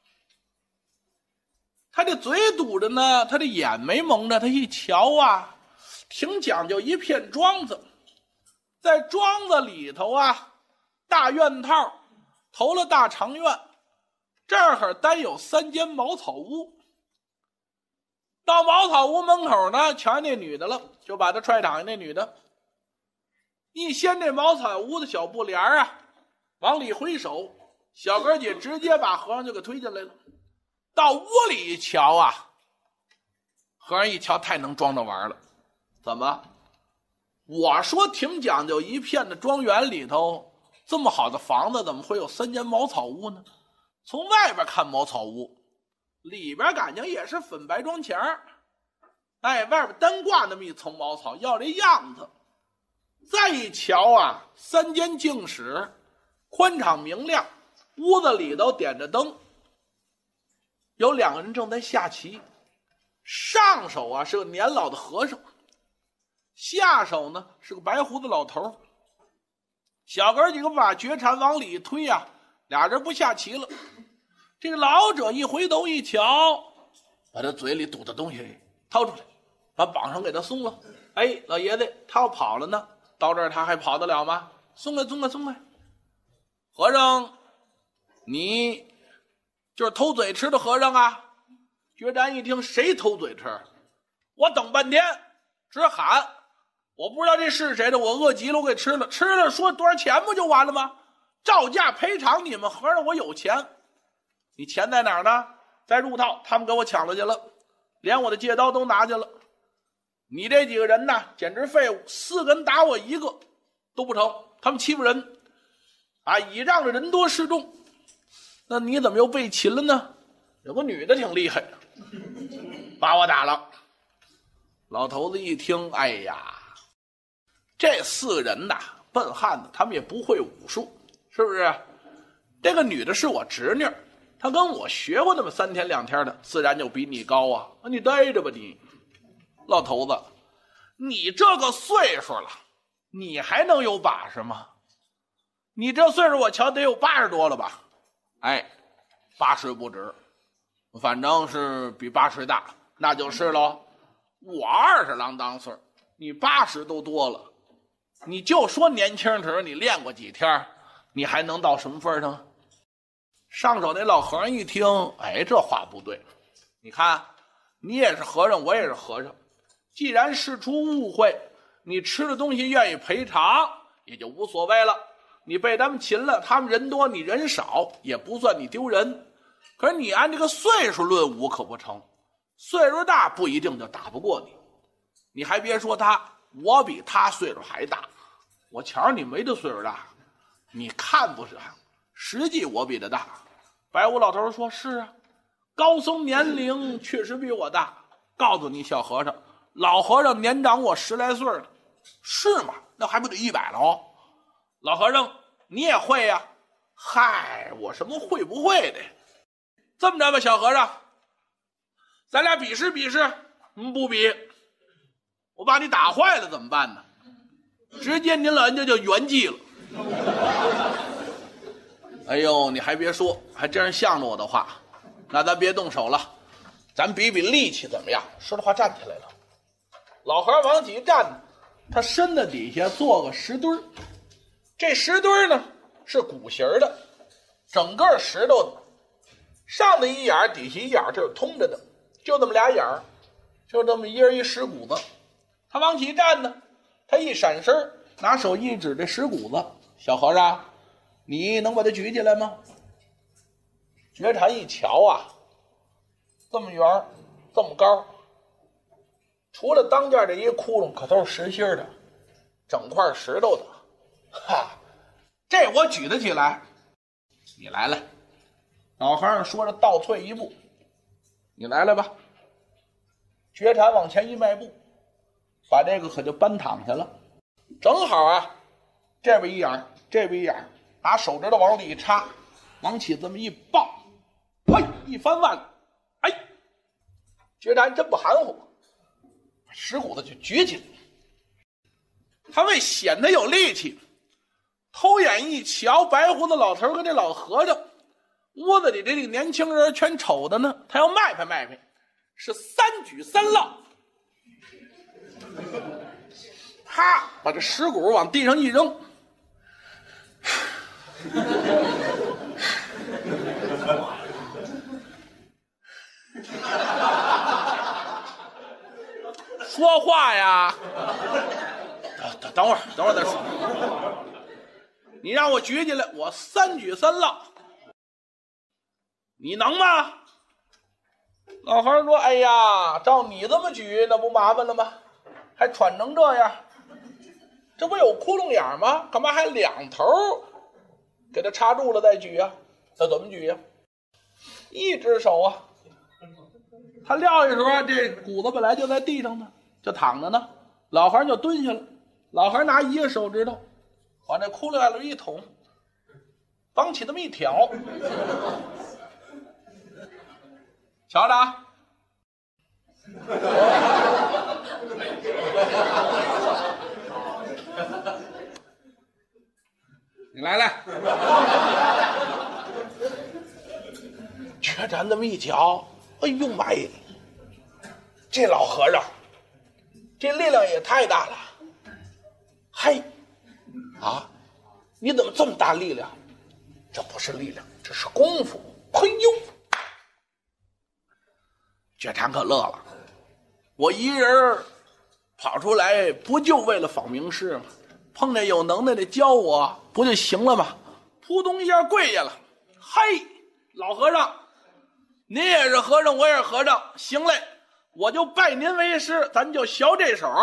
他这嘴堵着呢，他这眼没蒙着，他一瞧啊，挺讲究一片庄子，在庄子里头啊，大院套投了大长院，这儿单有3间茅草屋。到茅草屋门口呢，瞧见那女的了，就把他踹躺下。那女的一掀这茅草屋的小布帘啊，往里挥手，小哥姐直接把和尚就给推进来了。到屋里一瞧啊，和尚一瞧太能装着玩了。怎么？我说挺讲究一片的庄园里头，这么好的房子怎么会有3间茅草屋呢？从外边看茅草屋，里边感情也是粉白庄墙，哎，外边单挂那么一层茅草，要这样子。再一瞧啊，3间净室，宽敞明亮，屋子里头点着灯，有2个人正在下棋。上手啊是个年老的和尚，下手呢是个白胡子老头。小哥几个把绝禅往里推啊，俩人不下棋了。这个老者一回头一瞧，把他嘴里堵的东西掏出来，把绑上给他松了。哎，老爷子他要跑了呢，到这儿他还跑得了吗？ 松开，松开，松开！和尚，你就是偷嘴吃的和尚啊？觉瞻一听，谁偷嘴吃？我等半天，直喊，我不知道这是谁的，我饿急了，我给吃了，吃了说多少钱不就完了吗？照价赔偿你们和尚，我有钱。你钱在哪儿呢？在入套，他们给我抢了去了，连我的戒刀都拿去了。你这几个人呢，简直废物，4个人打我1个都不成，他们欺负人啊，倚仗着人多势众。那你怎么又被擒了呢？有个女的挺厉害，把我打了。老头子一听，哎呀，这4个人呐，笨汉子，他们也不会武术，是不是？这个女的是我侄女，她跟我学过那么3天2天的，自然就比你高啊。你待着吧你。老头子，你这个岁数了，你还能有把式吗？你这岁数我瞧得有80多了吧？哎，80不止，反正是比80大，那就是喽。我20郎当岁，你80都多了。你就说年轻时你练过几天，你还能到什么份上？上手那老和尚一听，哎，这话不对。你看，你也是和尚，我也是和尚。既然事出误会，你吃的东西愿意赔偿，也就无所谓了。你被他们擒了，他们人多，你人少，也不算你丢人。可是你按这个岁数论武可不成，岁数大不一定就打不过你。你还别说他，我比他岁数还大，我瞧你没这岁数大，你看不上，实际我比他大。白胡老头说：“是啊，高僧年龄确实比我大。告诉你，小和尚。”老和尚年长我10来岁了，是吗？那还不得100了哦。老和尚，你也会呀？嗨，我什么会不会的？这么着吧，小和尚，咱俩比试比试。不比，我把你打坏了怎么办呢？直接您老人家就圆寂了。哎呦，你还别说，还真是向着我的话。那咱别动手了，咱比比力气怎么样？说着话站起来了。老和尚往起一站，他身子底下做个石墩，这石墩呢是鼓形的，整个石头的，上头一眼底下一眼，这是通着的，就这么俩眼儿，就这么一人一石鼓子。他往起一站呢，他一闪身，拿手一指这石鼓子，小和尚，你能把它举起来吗？觉禅一瞧啊，这么圆，这么高。除了当间这一窟窿，可都是实心的，整块石头的。哈，这我举得起来。你来来，老和尚说着倒退一步，你来来吧。觉禅往前一迈步，把这个可就搬躺下了。正好啊，这边一眼，这边一眼，拿手指头往里一插，往起这么一抱，嘿，一翻腕，哎，觉禅真不含糊。石鼓子就举起来，他为显得有力气，偷眼一瞧，白胡子老头跟这老和尚，屋子里这个年轻人全瞅的呢，他要迈拍迈拍，是3举3落，啪，把这石鼓往地上一扔，说话呀！等会儿再说。你让我举起来，我3举3落，你能吗？老和尚说：“哎呀，照你这么举，那不麻烦了吗？还喘成这样，这不有窟窿眼吗？干嘛还2头给它插住了再举啊？那怎么举呀？一只手啊，他撂的时候，这鼓子本来就在地上呢。”就躺着呢，老和尚就蹲下了。老和尚拿一个手指头往这窟窿眼里一捅，往起这么一挑，瞧着啊，你来来，觉禅这么一瞧，哎呦妈呀，这老和尚这力量也太大了，嘿，啊， 你怎么这么大力量？这不是力量，这是功夫。嘿呦！薛禅可乐了，我一人跑出来不就为了访名师吗？碰见有能耐的教我不就行了吗？扑通一下跪下了。嘿，老和尚，您也是和尚，我也是和尚，行嘞，我就拜您为师，咱就学这手。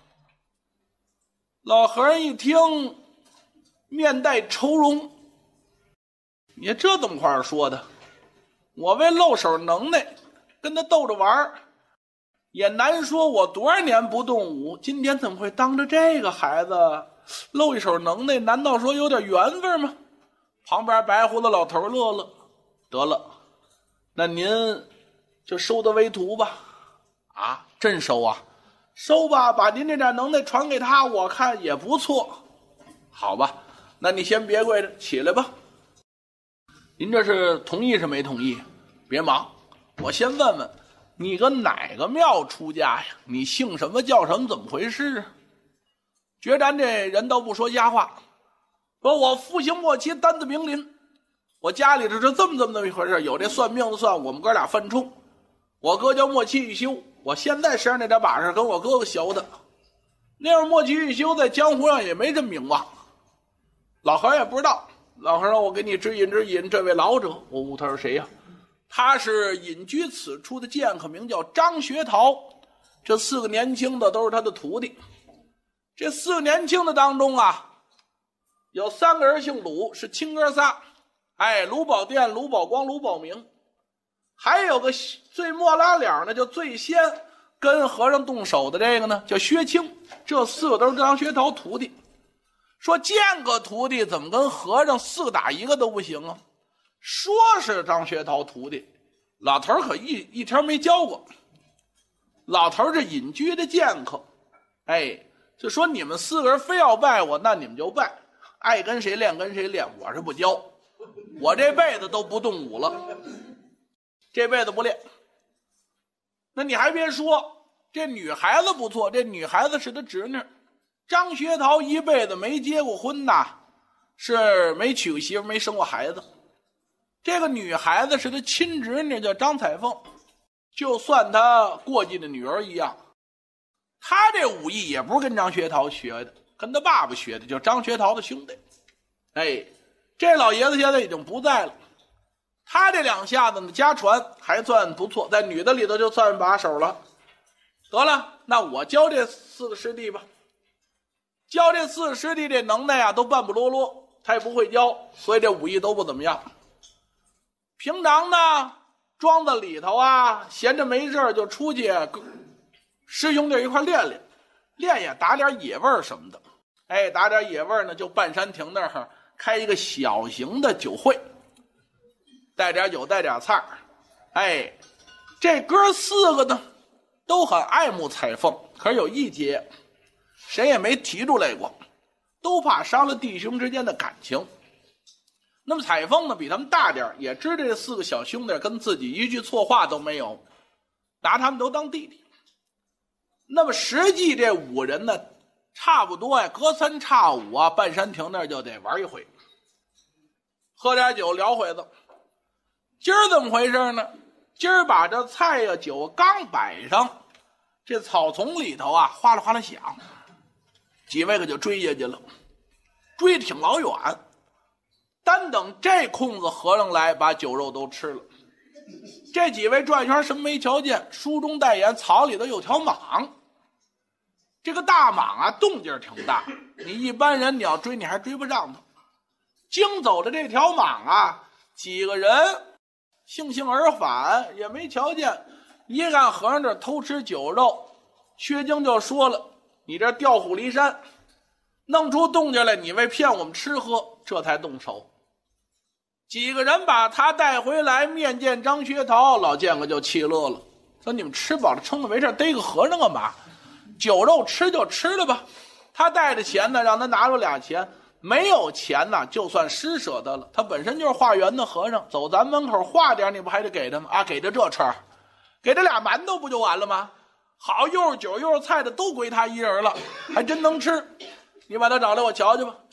老和尚一听，面带愁容，你这怎么话说的？我为露手能耐跟他斗着玩也难说我多少年不动武，今天怎么会当着这个孩子露一手能耐？难道说有点缘分吗？旁边白胡子老头乐了，得了，那您就收他为徒吧。啊，真收啊？收吧，把您这点能耐传给他，我看也不错。好吧，那你先别跪着，起来吧。您这是同意是没同意？别忙，我先问问你跟哪个庙出家呀？你姓什么叫什么？怎么回事啊？觉禅这人倒不说瞎话，说我父行末期，单子明林，我家里头是这么一回事，有这算命的算我们哥俩犯冲。我哥叫末期玉修，我现在身上那点把式跟我哥哥学的。那会儿末期玉修在江湖上也没这么名望，老和尚也不知道。老和尚，我给你指引指引，这位老者，他是谁呀？他是隐居此处的剑客，名叫张学陶。这4个年轻的都是他的徒弟。这4个年轻的当中啊，有3个人姓鲁，是亲哥仨。鲁宝殿、鲁宝光、鲁宝明。还有个最末拉脸的，就最先跟和尚动手的这个呢，叫薛清。这4个都是张学陶徒弟。说见个徒弟怎么跟和尚4打1个都不行啊？说是张学陶徒弟，老头可一天没教过。老头是隐居的剑客，就说你们4个人非要拜我，那你们就拜，爱跟谁练跟谁练，我是不教，我这辈子都不动武了，这辈子不练。那你还别说，这女孩子不错，这女孩子是他侄女。张学陶一辈子没结过婚呐，是没娶过媳妇，没生过孩子。这个女孩子是他亲侄女，叫张彩凤，就算他过继的女儿一样。他这武艺也不是跟张学陶学的，跟他爸爸学的，就张学陶的兄弟。这老爷子现在已经不在了。他这2下子呢，家传还算不错，在女的里头就算把手了。得了，那我教这4个师弟吧。教这4个师弟这能耐啊，都半不啰啰，他也不会教，所以这武艺都不怎么样。平常呢，庄子里头啊，闲着没事就出去师兄弟一块练练，练也打点野味什么的。打点野味呢，就半山亭那儿开一个小型的酒会，带点酒带点菜。这哥4个呢都很爱慕彩凤，可是有一节谁也没提出来过，都怕伤了弟兄之间的感情。那么彩凤呢比他们大点，也知道这4个小兄弟跟自己一句错话都没有，拿他们都当弟弟。那么实际这5人呢，差不多隔3差5啊，半山亭那儿就得玩一回，喝点酒聊会子。今儿怎么回事呢？今儿把这菜呀酒刚摆上，这草丛里头啊哗啦哗啦响，几位可就追下去了，追挺老远。单等这空子和尚来，把酒肉都吃了。这几位转圈什么没瞧见，书中带言草里头有条蟒。这个大蟒啊动静挺大，你一般人你要追你还追不上它。经走的这条蟒啊，几个人悻悻而返，也没瞧见。一看和尚这偷吃酒肉，薛经就说了，你这调虎离山，弄出动静来，你为骗我们吃喝，这才动手。几个人把他带回来，面见张学陶，老剑客就气乐了，说你们吃饱了撑的没事，逮个和尚干嘛？酒肉吃就吃了吧。他带着钱呢，让他拿出俩钱，没有钱呢，就算施舍的了。他本身就是化缘的和尚，走咱门口化点，你不还得给他吗？啊，给他这吃，给他俩馒头不就完了吗？好，又是酒又是菜的，都归他一人了，还真能吃。你把他找来，我瞧瞧吧。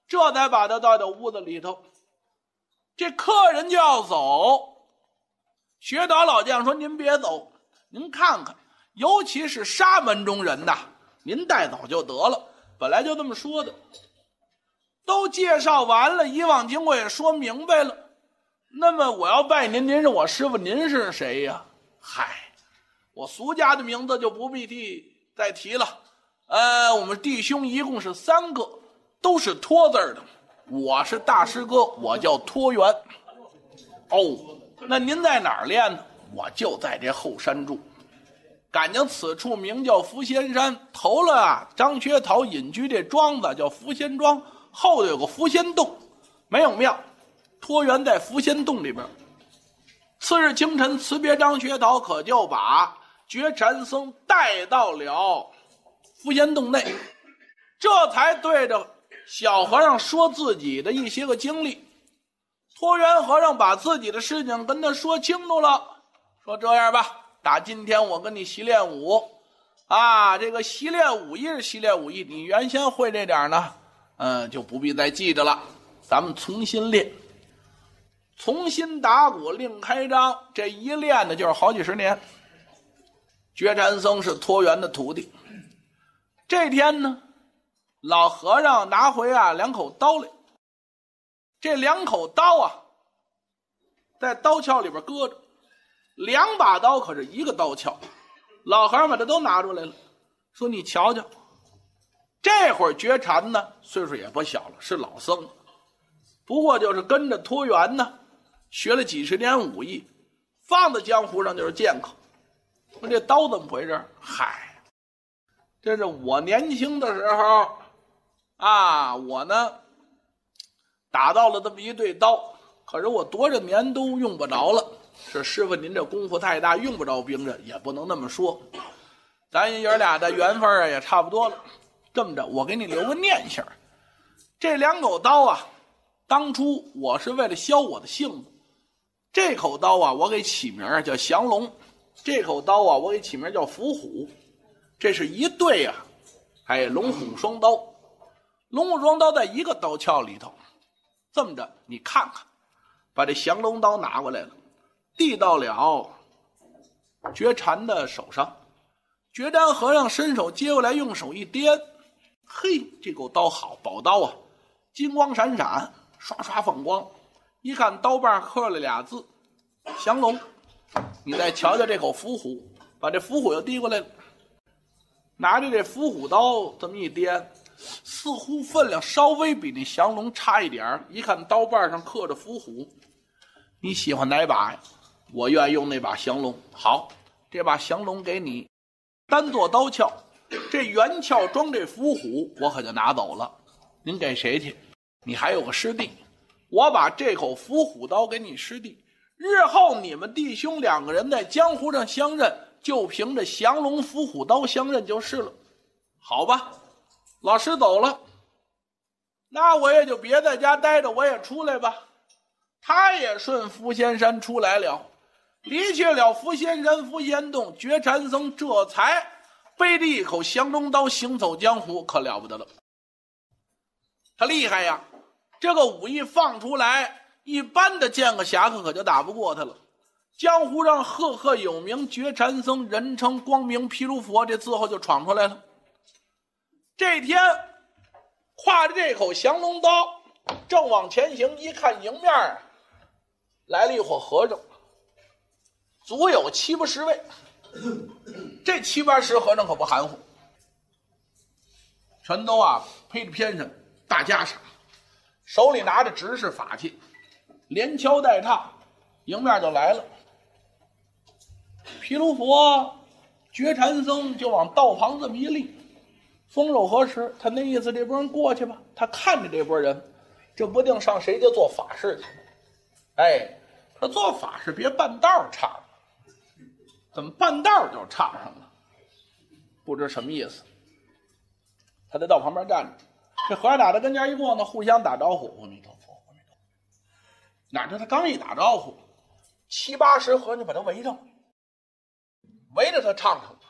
这才把他带到屋子里头。这客人就要走，学导老将说：“您别走，您看看，尤其是沙门中人呐，您带走就得了。”本来就这么说的。都介绍完了，以往经过也说明白了。那么我要拜您，您是我师傅，您是谁呀？嗨，我俗家的名字就不必再提了。我们弟兄一共是3个，都是托字的。我是大师哥，我叫托元。哦，那您在哪儿练呢？我就在这后山住。感情此处名叫福仙山，头了张学陶隐居这庄子叫福仙庄，后头有个福仙洞，没有庙。托元在福仙洞里边。次日清晨辞别张学陶，可就把觉禅僧带到了福仙洞内，这才对着小和尚说自己的一些个经历。托元和尚把自己的事情跟他说清楚了，说这样吧，打今天我跟你习练武啊，这个习练武艺是习练武艺，你原先会这点呢，就不必再记着了，咱们重新练，重新打鼓另开张，这一练呢就是好几十年。觉禅僧是托元的徒弟。这天呢，老和尚拿回2口刀来，这2口刀在刀鞘里边搁着，2把刀可是一个刀鞘。老和尚把它都拿出来了，说你瞧瞧，这会儿觉禅呢岁数也不小了，是老僧了，不过就是跟着托元呢学了几十年武艺，放在江湖上就是剑客。说这刀怎么回事？嗨，这是我年轻的时候我呢打到了这么一对刀，可是我多少年都用不着了。是师傅您这功夫太大，用不着兵刃，也不能那么说，咱爷俩的缘分也差不多了。这么着，我给你留个念想，这2口刀当初我是为了消我的性子。这口刀我给起名叫降龙，这口刀我给起名叫伏虎。这是一对龙虎双刀，龙虎双刀在一个刀鞘里头。这么着，你看看，把这降龙刀拿过来了，递到了觉禅的手上。觉禅和尚伸手接过来，用手一掂，嘿，这口刀好，宝刀金光闪闪，刷刷放光。一看刀把刻了俩字降龙，你再瞧瞧这口伏虎，把这伏虎又递过来了，拿着这伏虎刀这么一掂，似乎分量稍微比那降龙差一点。一看刀把上刻着伏虎，你喜欢哪把呀？我愿意用那把降龙。好，这把降龙给你单做刀鞘，这原鞘装这伏虎我可就拿走了。您给谁去？你还有个师弟，我把这口伏虎刀给你师弟，日后你们弟兄2个人在江湖上相认，就凭着降龙伏虎刀相认就是了。好吧，老师走了，那我也就别在家待着，我也出来吧。他也顺福仙山出来了，离去了福仙山福仙洞，觉禅僧这才背着一口降龙刀行走江湖，可了不得了。他厉害呀，这个武艺放出来，一般的剑客侠客可就打不过他了。江湖上赫赫有名，觉禅僧人称光明毗卢佛，这字后就闯出来了。这天挎着这口降龙刀正往前行，一看迎面来了一伙和尚，足有7、80位。这7、80和尚可不含糊，全都披着偏上大袈裟，手里拿着执事法器，连敲带唱，迎面就来了。毗卢佛觉禅僧就往道旁这么一立，丰肉合食，他那意思这波人过去吧，他看着这波人，这不定上谁家做法事去。他做法事别半道唱，怎么半道就唱上了？不知什么意思。他在道旁边站着，这和尚打他跟前一过呢，互相打招呼，阿弥陀佛，阿弥陀佛。哪知他刚一打招呼，7、80和尚就把他围着他唱上。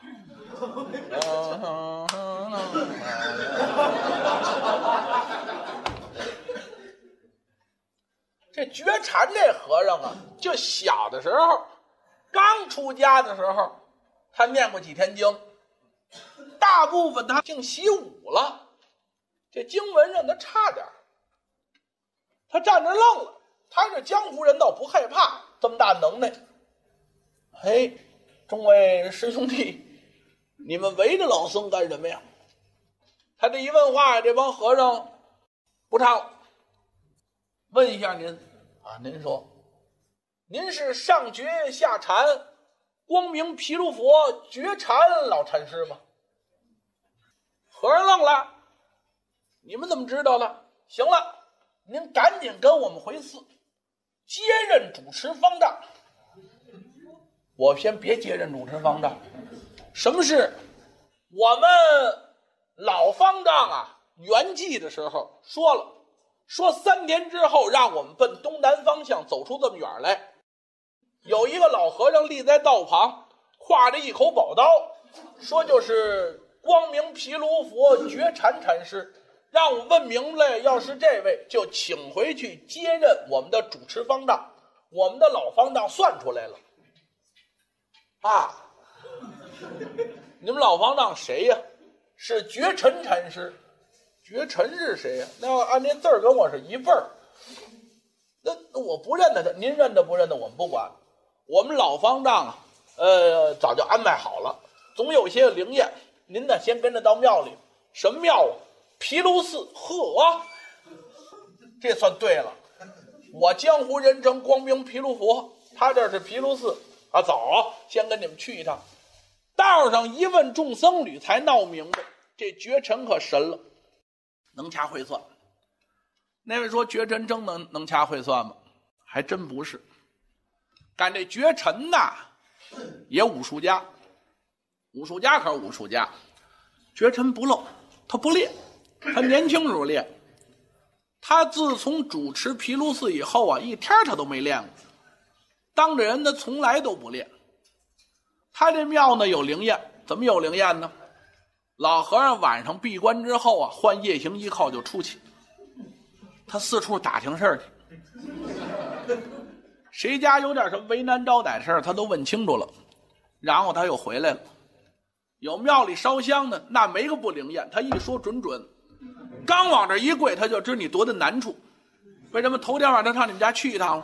这觉禅这和尚啊，就小的时候刚出家的时候，他念过几天经，大部分他净习武了，这经文让他差点，他站着愣了。他是江湖人倒不害怕这么大能耐。嘿，众位师兄弟，你们围着老僧干什么呀？他这一问话，这帮和尚不唱了。问一下您啊，您说，您是上觉下禅光明毗卢佛觉禅老禅师吗？和尚愣了，你们怎么知道的？行了，您赶紧跟我们回寺接任主持方丈。我先别接任主持方丈，什么事？我们老方丈啊，圆寂的时候说了，说3年之后让我们奔东南方向走出这么远来。有一个老和尚立在道旁，挎着一口宝刀，说就是光明毗卢佛觉禅禅师，让我问明了，要是这位就请回去接任我们的主持方丈。我们的老方丈算出来了啊，你们老方丈谁呀？是觉尘禅师。觉尘是谁呀？那按这字儿跟我是一份儿，那我不认得他，您认得不认得我们不管。我们老方丈啊，早就安排好了，总有些灵验。您呢，先跟着到庙里。什么庙啊？毗卢寺。呵，这算对了。我江湖人称光明毗卢佛，他这是毗卢寺啊。走，先跟你们去一趟。道上一问众僧侣，才闹明白，这觉尘可神了，能掐会算。那位说觉尘真能掐会算吗？还真不是。干这觉尘呐，也武术家，武术家可是武术家。觉尘不漏，他不练，他年轻时候练。他自从主持毗卢寺以后啊，一天他都没练过。当着人他从来都不练。他这庙呢有灵验，怎么有灵验呢？老和尚晚上闭关之后啊，换夜行衣靠就出去，他四处打听事儿去，谁家有点什么为难招待事儿，他都问清楚了，然后他又回来了。有庙里烧香呢，那没个不灵验，他一说准。刚往这一跪，他就知你多大难处。为什么头天晚上上你们家去一趟了？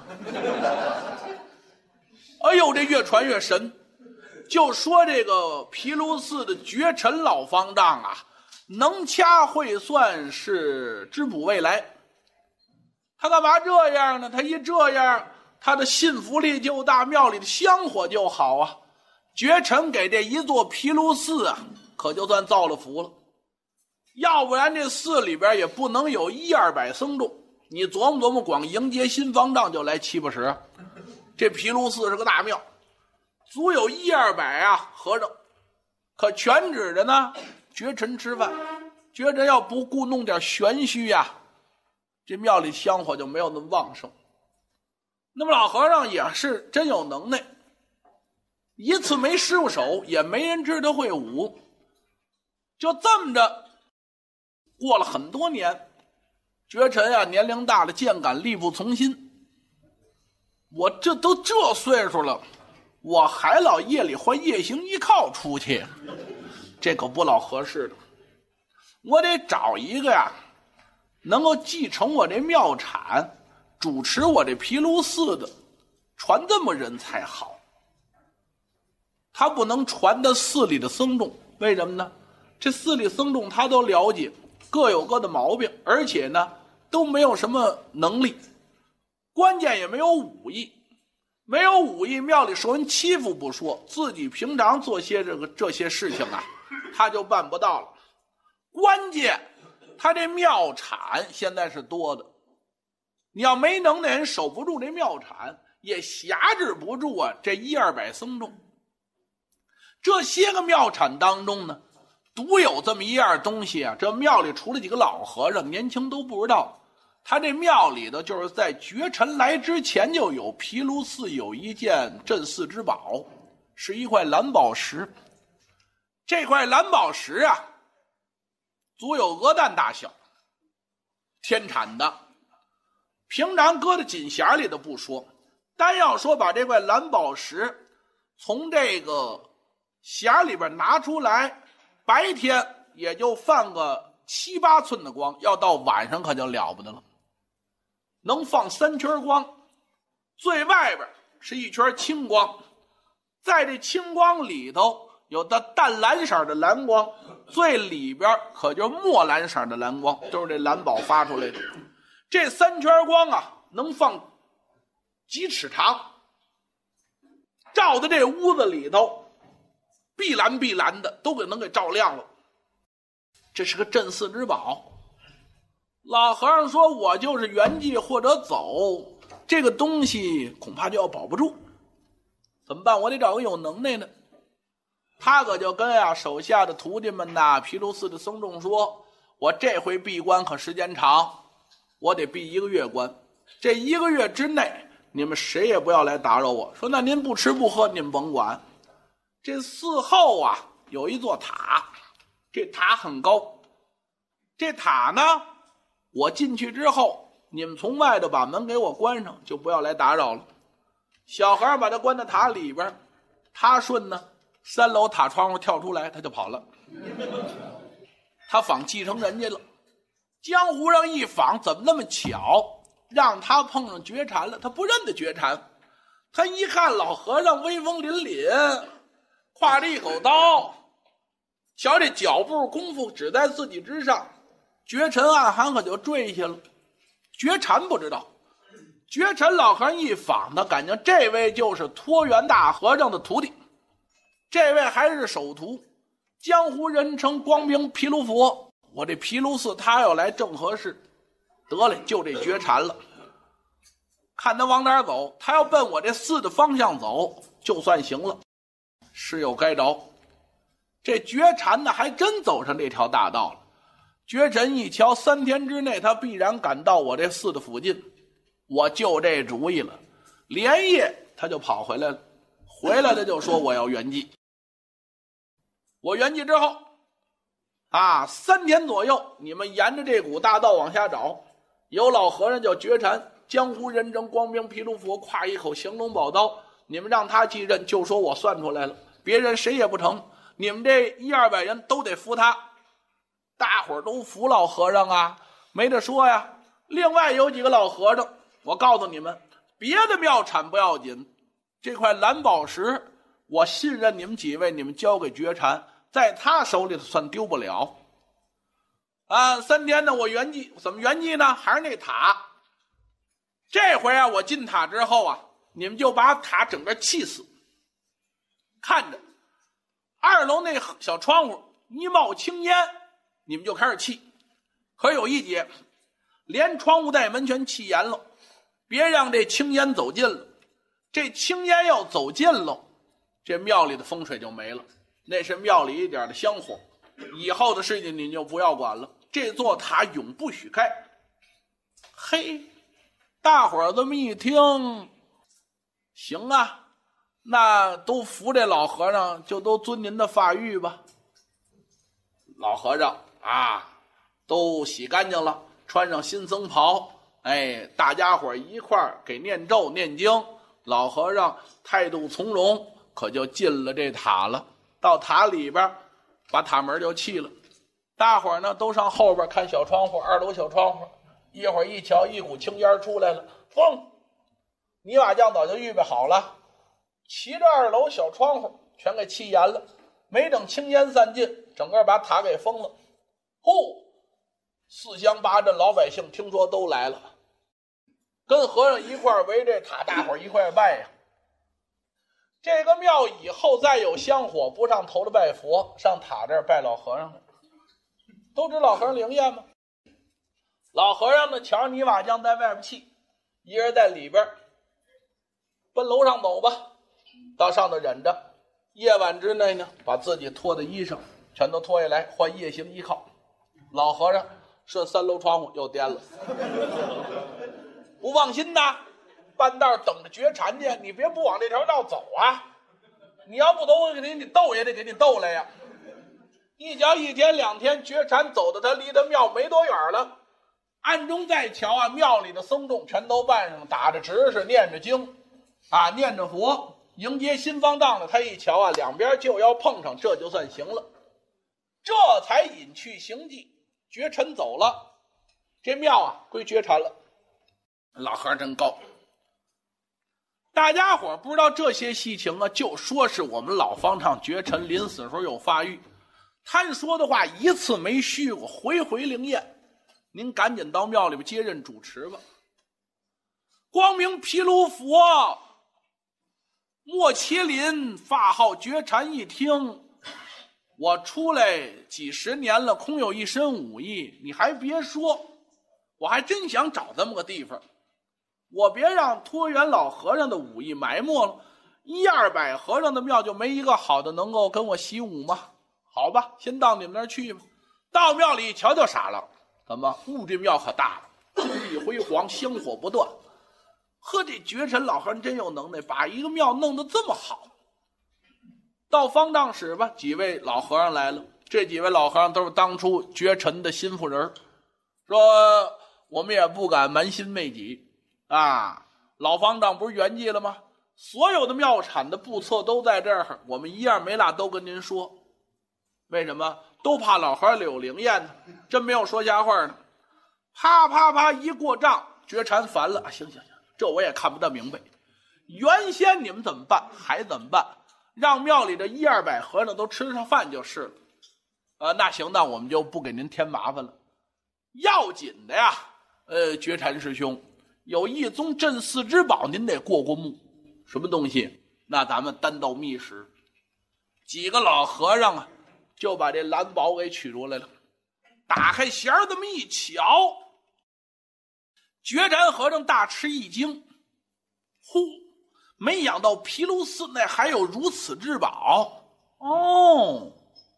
哎呦，这越传越神。就说这个毗卢寺的觉尘老方丈啊，能掐会算，是知卜未来。他干嘛这样呢？他一这样，他的信服力就大，庙里的香火就好啊。觉尘给这一座毗卢寺啊，可就算造了福了。要不然这寺里边也不能有100-200僧众。你琢磨琢磨，光迎接新方丈就来70-80。这毗卢寺是个大庙，足有100-200啊和尚，可全指着呢觉尘吃饭。觉尘要不故弄点玄虚呀，这庙里香火就没有那么旺盛。那么老和尚也是真有能耐，一次没师傅手，也没人知他会武，就这么着过了很多年。觉尘啊，年龄大了，渐感力不从心。我这都这岁数了，我还老夜里换夜行衣靠出去，这可不老合适的。我得找一个呀，能够继承我这庙产，主持我这毗卢寺的，传这么人才好。他不能传的寺里的僧众，为什么呢？这寺里僧众他都了解，各有各的毛病，而且呢都没有什么能力，关键也没有武艺。没有武艺，庙里受人欺负不说，自己平常做些这些事情啊，他就办不到了。关键他这庙产现在是多的，你要没能耐人守不住这庙产，也辖制不住啊这100-200僧众。这些个庙产当中呢，独有这么一样东西啊，这庙里除了几个老和尚，年轻都不知道。他这庙里头就是在觉尘来之前就有，毗卢寺有一件镇寺之宝，是一块蓝宝石。这块蓝宝石啊，足有鹅蛋大小，天产的。 平常搁在锦匣里的不说，单要说把这块蓝宝石从这个匣里边拿出来，白天也就放个7、8寸的光，要到晚上可就了不得了，能放3圈光。最外边是一圈青光，在这青光里头有的淡蓝色的蓝光，最里边可就是墨蓝色的蓝光，都是这蓝宝发出来的。这3圈光啊，能放几尺长，照的这屋子里头碧蓝碧蓝的，都能给照亮了。这是个镇寺之宝。老和尚说，我就是圆寂或者走，这个东西恐怕就要保不住，怎么办？我得找个有能耐的。他可就跟手下的徒弟们毗卢寺的僧众说，我这回闭关可时间长，我得闭1个月关，这1个月之内你们谁也不要来打扰我。说那您不吃不喝你们甭管。这寺后有一座塔，这塔很高，这塔呢，我进去之后你们从外头把门给我关上，就不要来打扰了。小孩把他关在塔里边，他顺呢3楼塔窗户跳出来，他就跑了。他仿继承人家了。江湖上一访，怎么那么巧让他碰上觉禅了？他不认得觉禅，他一看老和尚威风凛凛，挎着一口刀，瞧这脚步功夫只在自己之上，觉尘暗含可就坠下了。觉禅不知道，觉尘老和尚一访，他感觉这位就是托缘大和尚的徒弟，这位还是首徒，江湖人称光明毗卢佛。我这毗卢寺他要来正合适，得嘞，就这觉禅了。看他往哪儿走，他要奔我这寺的方向走，就算行了，事有该着。这觉禅呢，还真走上这条大道了。觉尘一瞧，3天之内他必然赶到我这寺的附近，我就这主意了。连夜他就跑回来了，回来了就说我要圆寂。我圆寂之后3天左右，你们沿着这股大道往下找，有老和尚叫觉禅，江湖人称光明毗卢佛，挎一口降龙宝刀，你们让他继任，就说我算出来了，别人谁也不成，你们这100-200人都得服他。大伙儿都服老和尚没得说呀。另外有几个老和尚，我告诉你们，别的庙产不要紧，这块蓝宝石我信任你们几位，你们交给觉禅，在他手里头算丢不了。3天呢，我圆寂。怎么圆寂呢？还是那塔。这回我进塔之后你们就把塔整个气死。看着2楼那小窗户一冒青烟，你们就开始气。可有一节，连窗户带门全气严了，别让这青烟走近了。这青烟要走近了，这庙里的风水就没了，那是庙里一点的香火，以后的事情你就不要管了。这座塔永不许开。嘿，大伙儿这么一听，行那都服这老和尚，就都遵您的法谕吧。老和尚都洗干净了，穿上新僧袍，大家伙一块儿给念咒念经。老和尚态度从容，可就进了这塔了。到塔里边，把塔门就弃了。大伙儿呢都上后边看小窗户，2楼小窗户，一会儿一瞧，一股青烟出来了。风，泥瓦匠早就预备好了，骑着2楼小窗户全给气严了。没等青烟散尽，整个把塔给封了。4乡8镇老百姓听说都来了，跟和尚一块围这塔，大伙儿一块拜呀。这个庙以后再有香火，不上头了拜佛，上塔这儿拜老和尚了。都知老和尚灵验吗？老和尚呢，瞧泥瓦匠在外边气，一人在里边，奔楼上走吧。到上头忍着，夜晚之内呢，把自己脱的衣裳全都脱下来，换夜行衣靠。老和尚顺3楼窗户又颠了。不放心半道等着觉禅去，你别不往这条道走你要不走，我给你斗也得给你斗来呀。一瞧1天2天，觉禅走到他离他庙没多远了， 暗中再瞧啊，庙里的僧众全都扮上，打着执事，念着经，啊，念着佛，迎接新方丈的。他一瞧啊，两边就要碰上，这就算行了。这才隐去行迹，绝尘走了，这庙啊归绝禅了。老和尚真高。大家伙不知道这些细情啊，就说是我们老方丈绝尘临死时候有发育，他说的话一次没虚过，回回灵验。您赶紧到庙里边接任主持吧。光明毗卢佛莫麒麟法号绝禅一听，我出来几十年了，空有一身武艺，你还别说，我还真想找这么个地方，我别让托缘老和尚的武艺埋没了。100-200和尚的庙就没一个好的能够跟我习武吗？好吧，先到你们那儿去吧。到庙里一瞧就傻了，怎么这庙可大了，金碧辉煌，香火不断。呵，这绝尘老和尚真有能耐，把一个庙弄得这么好。到方丈室吧，几位老和尚来了。这几位老和尚都是当初绝尘的心腹人，说我们也不敢瞒心昧己啊。老方丈不是圆寂了吗？所有的庙产的簿册都在这儿，我们一样没落都跟您说。为什么？都怕老和尚有灵验呢，真没有说瞎话呢。啪啪啪一过账，绝禅烦了，行，这我也看不大明白。原先你们怎么办还怎么办，让庙里的100-200和尚都吃上饭就是了。那行，那我们就不给您添麻烦了。要紧的呀，绝禅师兄，有一宗镇寺之宝，您得过目。什么东西？那咱们单道密室。几个老和尚啊，就把这蓝宝给取出来了，打开匣儿这么一瞧，觉禅和尚大吃一惊，呼，没想到毗卢寺内还有如此至宝哦！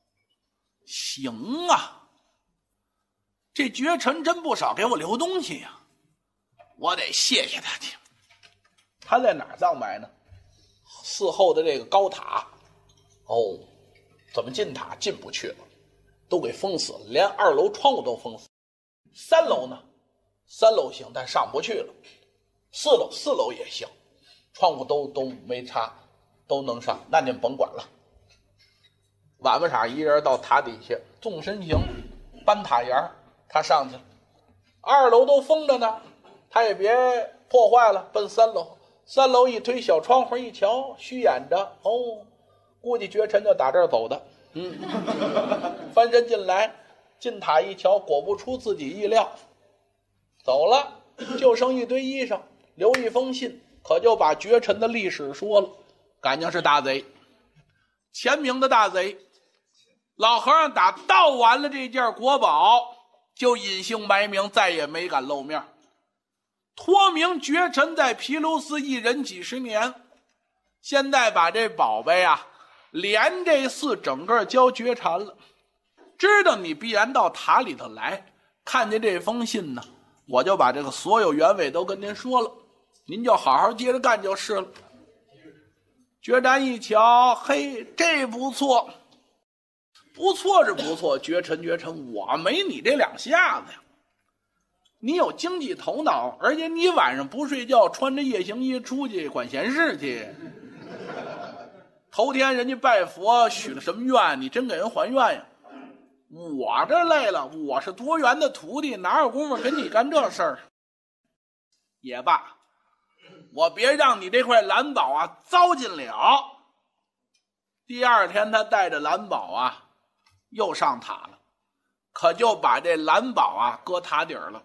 行啊，这觉尘真不少给我留东西呀，我得谢谢他去。他在哪儿葬埋呢？寺后的这个高塔。哦，怎么进塔进不去了，都给封死了，连2楼窗户都封死。3楼呢？3楼行，但上不去了。4楼也行，窗户都没插，都能上，那您甭管了。晚不场一人到塔底下，纵身行，搬塔沿他上去了。2楼都封着呢，他也别破坏了，奔3楼。3楼一推小窗户一瞧，虚掩着，哦，估计绝尘就打这儿走的。翻身进来，进塔一瞧，果不出自己意料，走了，就剩一堆衣裳，留一封信，可就把绝尘的历史说了，感情是大贼，前明的大贼。老和尚打盗完了这件国宝，就隐姓埋名，再也没敢露面，托名绝尘在毗卢寺一人几十年。现在把这宝贝啊，连这寺整个交绝禅了，知道你必然到塔里头来，看见这封信呢，我就把这个所有原委都跟您说了，您就好好接着干就是了。觉禅一瞧，嘿，这不错，不错是不错，绝尘，我没你这两下子呀。你有经济头脑，而且你晚上不睡觉，穿着夜行衣出去管闲事去。头天人家拜佛许了什么愿，你真给人还愿呀？我这累了，我是多元的徒弟，哪有功夫跟你干这事儿？也罢，我别让你这块蓝宝啊糟践了。第2天他带着蓝宝啊又上塔了，可就把这蓝宝啊搁塔底儿了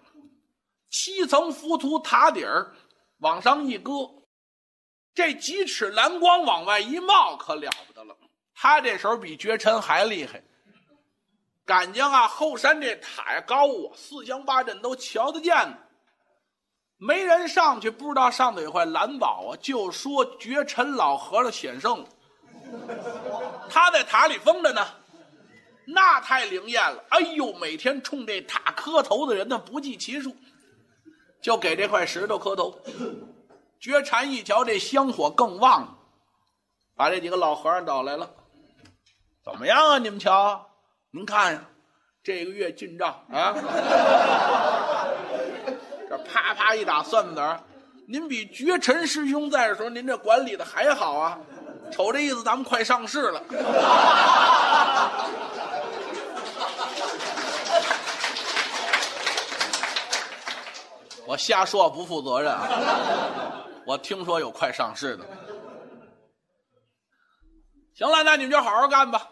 ，7层浮屠塔底儿往上一搁，这几尺蓝光往外一冒，可了不得了。他这时候比绝尘还厉害，感情啊后山这塔呀高啊，4乡8镇都瞧得见呢。没人上去，不知道上头有块蓝宝啊，就说绝尘老和尚显圣了，他在塔里封着呢，那太灵验了。哎呦，每天冲这塔磕头的人呢不计其数，就给这块石头磕头。觉禅一瞧这香火更旺了，把这几个老和尚找来了，怎么样啊？你们瞧，您看呀，这个月进账啊， 啪啪一打算盘子，您比觉尘师兄在的时候，您这管理的还好啊！瞅这意思，咱们快上市了。我瞎说不负责任啊！我听说有快上市的。行了，那你们就好好干吧。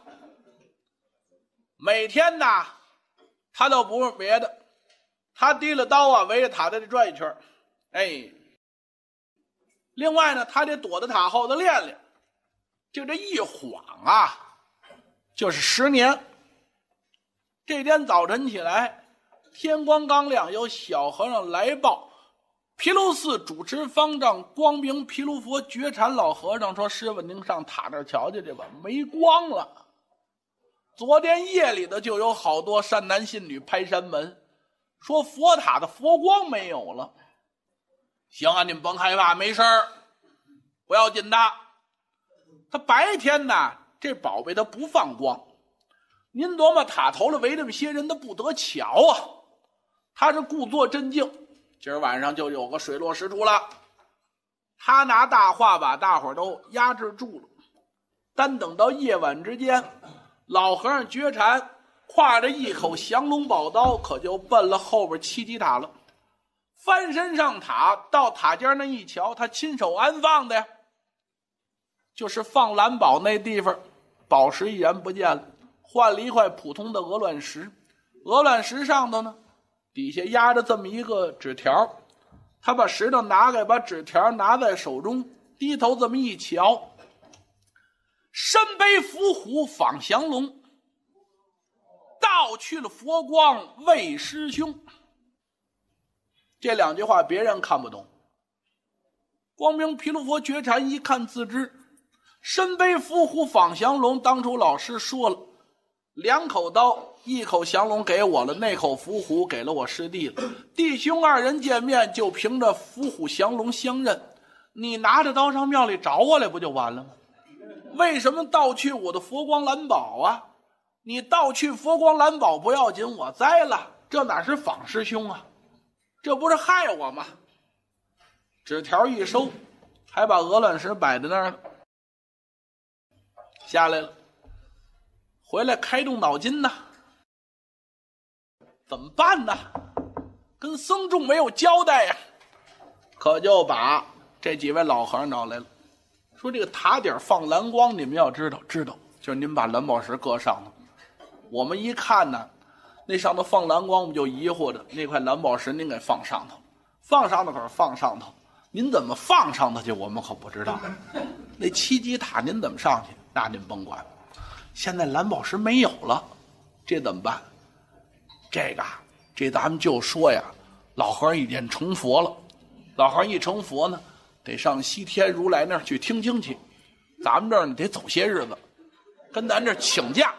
每天呢，他倒不是别的，他提了刀啊，围着塔在这转一圈。哎，另外呢，他得躲在塔后头练练。就这一晃啊，就是10年。这天早晨起来，天光刚亮，有小和尚来报，毗卢寺主持方丈光明毗卢佛觉禅老和尚说：“师傅，您上塔那儿瞧瞧去吧，没光了。昨天夜里的就有好多善男信女拍山门，说佛塔的佛光没有了。行啊，你们甭害怕，没事儿，不要紧的。他白天呢，这宝贝他不放光。您琢磨塔头了围这么些人，他不得瞧啊。他是故作镇静，今儿晚上就有个水落石出了。他拿大话把大伙儿都压制住了。单等到夜晚之间，老和尚觉禅挎着一口降龙宝刀，可就奔了后边7级塔了。翻身上塔，到塔尖那一瞧，他亲手安放的呀，就是放蓝宝那地方，宝石已然不见了，换了一块普通的鹅卵石。鹅卵石上头呢，底下压着这么一个纸条。他把石头拿开，把纸条拿在手中，低头这么一瞧，身背伏虎仿降龙，盗去了佛光为师兄。这2句话别人看不懂，光明毗卢佛觉禅一看自知，身背伏虎仿降龙，当初老师说了，2口刀，一口降龙给我了，那口伏虎给了我师弟了。弟兄2人见面就凭着伏虎降龙相认，你拿着刀上庙里找我来不就完了吗？为什么盗去我的佛光蓝宝啊？你盗去佛光蓝宝不要紧，我栽了，这哪是仿师兄啊？这不是害我吗？纸条一收，还把鹅卵石摆在那儿了。下来了，回来开动脑筋呢，怎么办呢？跟僧众没有交代呀，可就把这几位老和尚找来了，说这个塔顶放蓝光，你们要知道，就是您把蓝宝石搁上头。我们一看呢，那上头放蓝光，我们就疑惑着，那块蓝宝石您给放上头，放上头可是放上头，您怎么放上头去，我们可不知道。那7级塔您怎么上去？那您甭管。现在蓝宝石没有了，这怎么办？这咱们就说呀，老和尚已经成佛了。老和尚一成佛呢，得上西天如来那儿去听经去。咱们这儿呢得走些日子，跟咱这儿请假。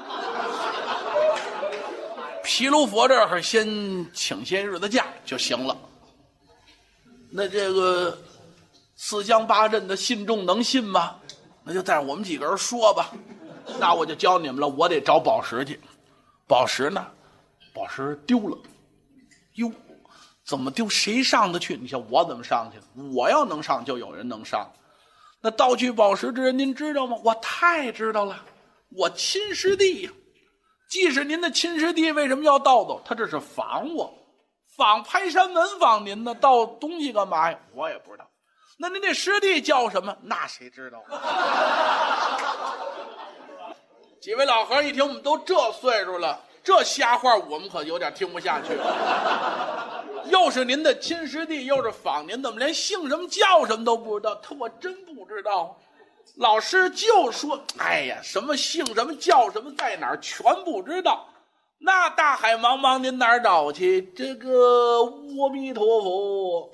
毗卢佛这儿先请些日子假就行了。那这个4乡8镇的信众能信吗？那就在我们几个人说吧。那我就教你们了，我得找宝石去。宝石呢？宝石丢了。哟，怎么丢？谁上得去？你想我怎么上去？我要能上，就有人能上。那盗取宝石之人，您知道吗？我太知道了，我亲师弟呀。既是您的亲师弟，为什么要盗走？他这是仿我，仿拍山门仿您的，盗东西干嘛呀？我也不知道。那您那师弟叫什么？那谁知道？几位老和尚一听，我们都这岁数了，这瞎话我们可有点听不下去了。又是您的亲师弟，又是仿您，怎么连姓什么叫什么都不知道？我真不知道。老师就说，哎呀，什么姓什么叫什么在哪儿全不知道。那大海茫茫您哪儿找去？这个阿弥陀佛。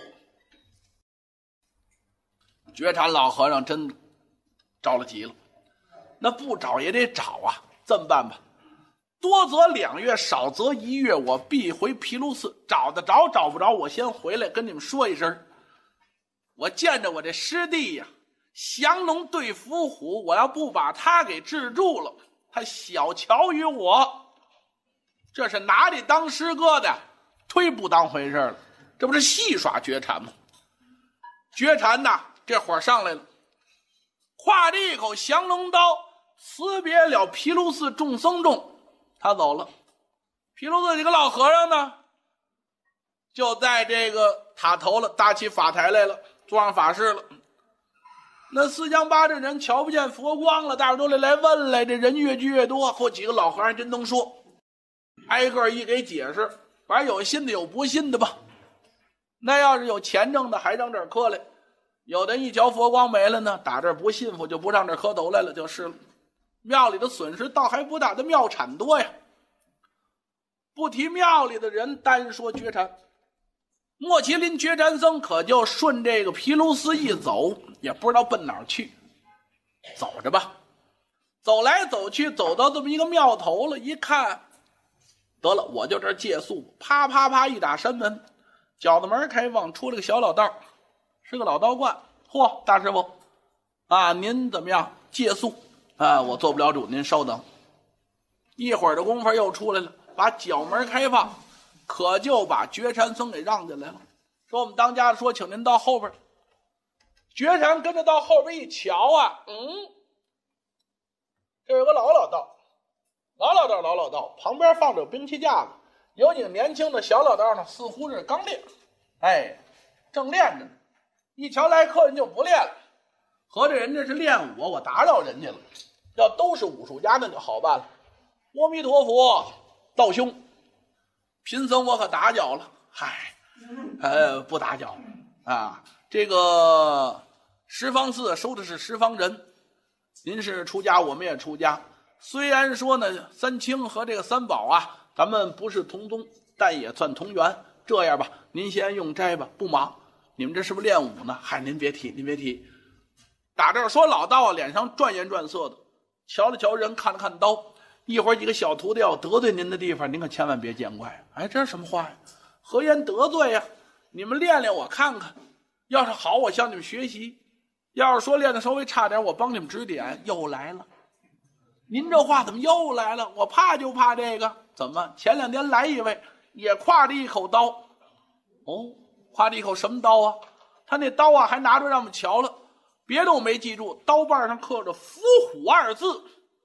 觉禅老和尚真着了急了，那不找也得找啊。这么办吧，多则2月，少则1月，我必回毗卢寺。找得着找不着，我先回来跟你们说一声。我见着我这师弟呀，降龙对伏虎，我要不把他给制住了，他小瞧于我，这是拿你当师哥的，忒不当回事了。 这不是戏耍绝禅吗？绝禅呐，这火上来了，挎着一口降龙刀，辞别了毗卢寺众僧众，他走了。毗卢寺几个老和尚呢，就在这个塔头了，搭起法台来了，坐上法事了。那四乡八镇人瞧不见佛光了，大伙都来问来，这人越聚越多。后几个老和尚真能说，挨个一给解释，反正有信的有不信的吧。那要是有钱挣的，还让这儿磕来；有的一瞧佛光没了呢，打这儿不信服，就不上这儿磕头来了，就是了。庙里的损失倒还不大，的庙产多呀。不提庙里的人，单说觉禅。莫麒麟觉禅僧可就顺这个毗卢寺一走，也不知道奔哪儿去，走着吧，走来走去，走到这么一个庙头了，一看，得了，我就这儿借宿。啪啪啪一打山门，饺子门开放，出了个小老道，是个老道观。嚯，大师傅啊，您怎么样？借宿啊？我做不了主，您稍等。一会儿的功夫又出来了，把角门开放，可就把觉禅僧给让进来了，说我们当家的说，请您到后边。觉禅跟着到后边一瞧啊，这有个老老道，老老道，旁边放着兵器架子，有几个年轻的小老道呢，似乎是刚练，正练着呢。一瞧来客人就不练了，合着人家是练武，我打扰人家了。要都是武术家那就好办了。阿弥陀佛，道兄，贫僧我可打搅了。不打搅啊。这个十方寺收的是十方人，您是出家，我们也出家。虽然说呢，三清和这个三宝啊，咱们不是同宗，但也算同源。这样吧，您先用斋吧，不忙。你们这是不是练武呢？您别提，您别提。打这儿说老道啊，脸上转颜转色的，瞧了瞧人，看了看刀。一会儿几个小徒弟要得罪您的地方，您可千万别见怪。这是什么话呀？何言得罪呀？你们练练我看看，要是好，我向你们学习；要是说练的稍微差点，我帮你们指点。又来了，您这话怎么又来了？我怕就怕这个。怎么？前2天来一位，也挎着一口刀。挎着一口什么刀啊？他那刀啊，还拿着让我们瞧了，别的我没记住，刀把上刻着伏虎2字。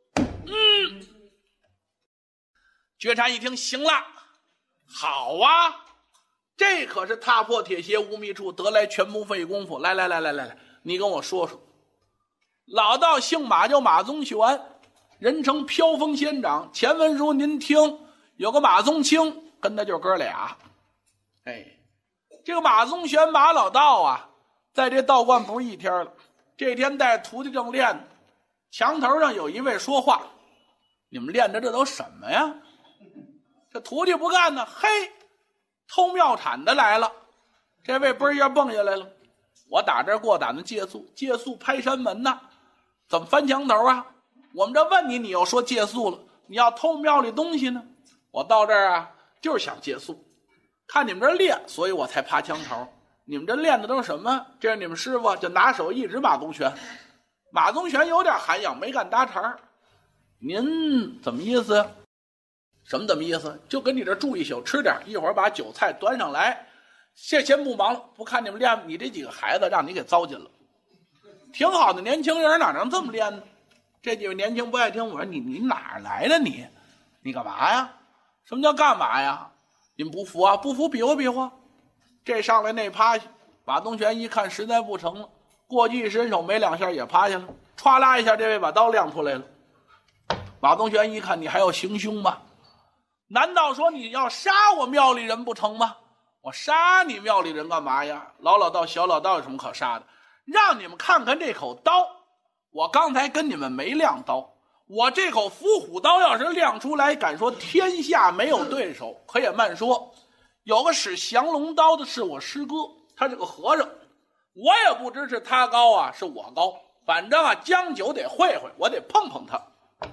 觉禅一听，行了，好啊，这可是踏破铁鞋无觅处，得来全不费功夫。来，你跟我说说。老道姓马，叫马宗玄，人称飘风仙长。前文书您听，有个马宗清，跟他就哥俩。这个马宗玄马老道啊，在这道观不是一天了。这天带徒弟正练呢，墙头上有一位说话：“你们练的这都什么呀？”这徒弟不干呢，偷庙产的来了。这位嘣一下蹦下来了，我打这儿过，打那借宿拍山门呢，怎么翻墙头啊？我们这问你，你又说借宿了，你要偷庙里东西呢？我到这儿啊，就是想借宿。看你们这练，所以我才爬墙头。你们这练的都是什么？这是你们师傅就拿手一指马宗玄。马宗玄有点涵养，没敢搭茬。您怎么意思？什么怎么意思？就跟你这住一宿，吃点，一会儿把酒菜端上来。先不忙了，不看你们练，你这几个孩子让你给糟践了。挺好的年轻人哪能这么练呢？这几位年轻不爱听，我说你哪儿来的你干嘛呀？什么叫干嘛呀？你们不服啊？不服比划比划。这上来那趴下，马宗玄一看实在不成了，过去一伸手没2下也趴下了，歘啦一下，这位把刀亮出来了。马宗玄一看，你还要行凶吗？难道说你要杀我庙里人不成吗？我杀你庙里人干嘛呀？老道小老道有什么可杀的？让你们看看这口刀，我刚才跟你们没亮刀，我这口伏虎刀要是亮出来，敢说天下没有对手。可也慢说，有个使降龙刀的是我师哥，他是个和尚，我也不知是他高啊是我高，反正啊将就得会，我得碰碰他。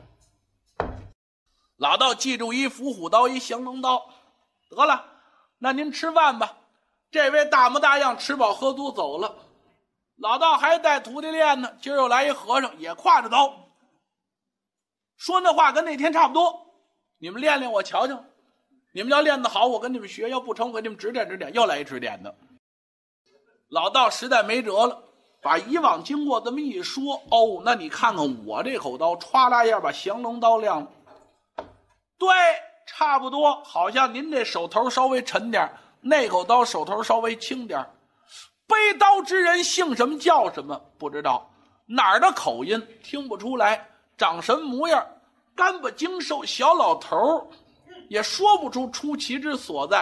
老道记住，一伏虎刀，一降龙刀。得了，那您吃饭吧。这位大模大样，吃饱喝足走了。老道还带徒弟练呢，今儿又来一和尚，也挎着刀，说那话跟那天差不多。你们练练我瞧瞧。 你们要练得好，我跟你们学；要不成，我给你们指点指点。又来指点的。老道实在没辙了，把以往经过这么一说，哦，那你看看我这口刀，歘啦一下把降龙刀亮了。对，差不多，好像您这手头稍微沉点，那口刀手头稍微轻点。背刀之人姓什么叫什么不知道，哪儿的口音听不出来，长什么模样，干巴精瘦小老头也说不出出奇之所在，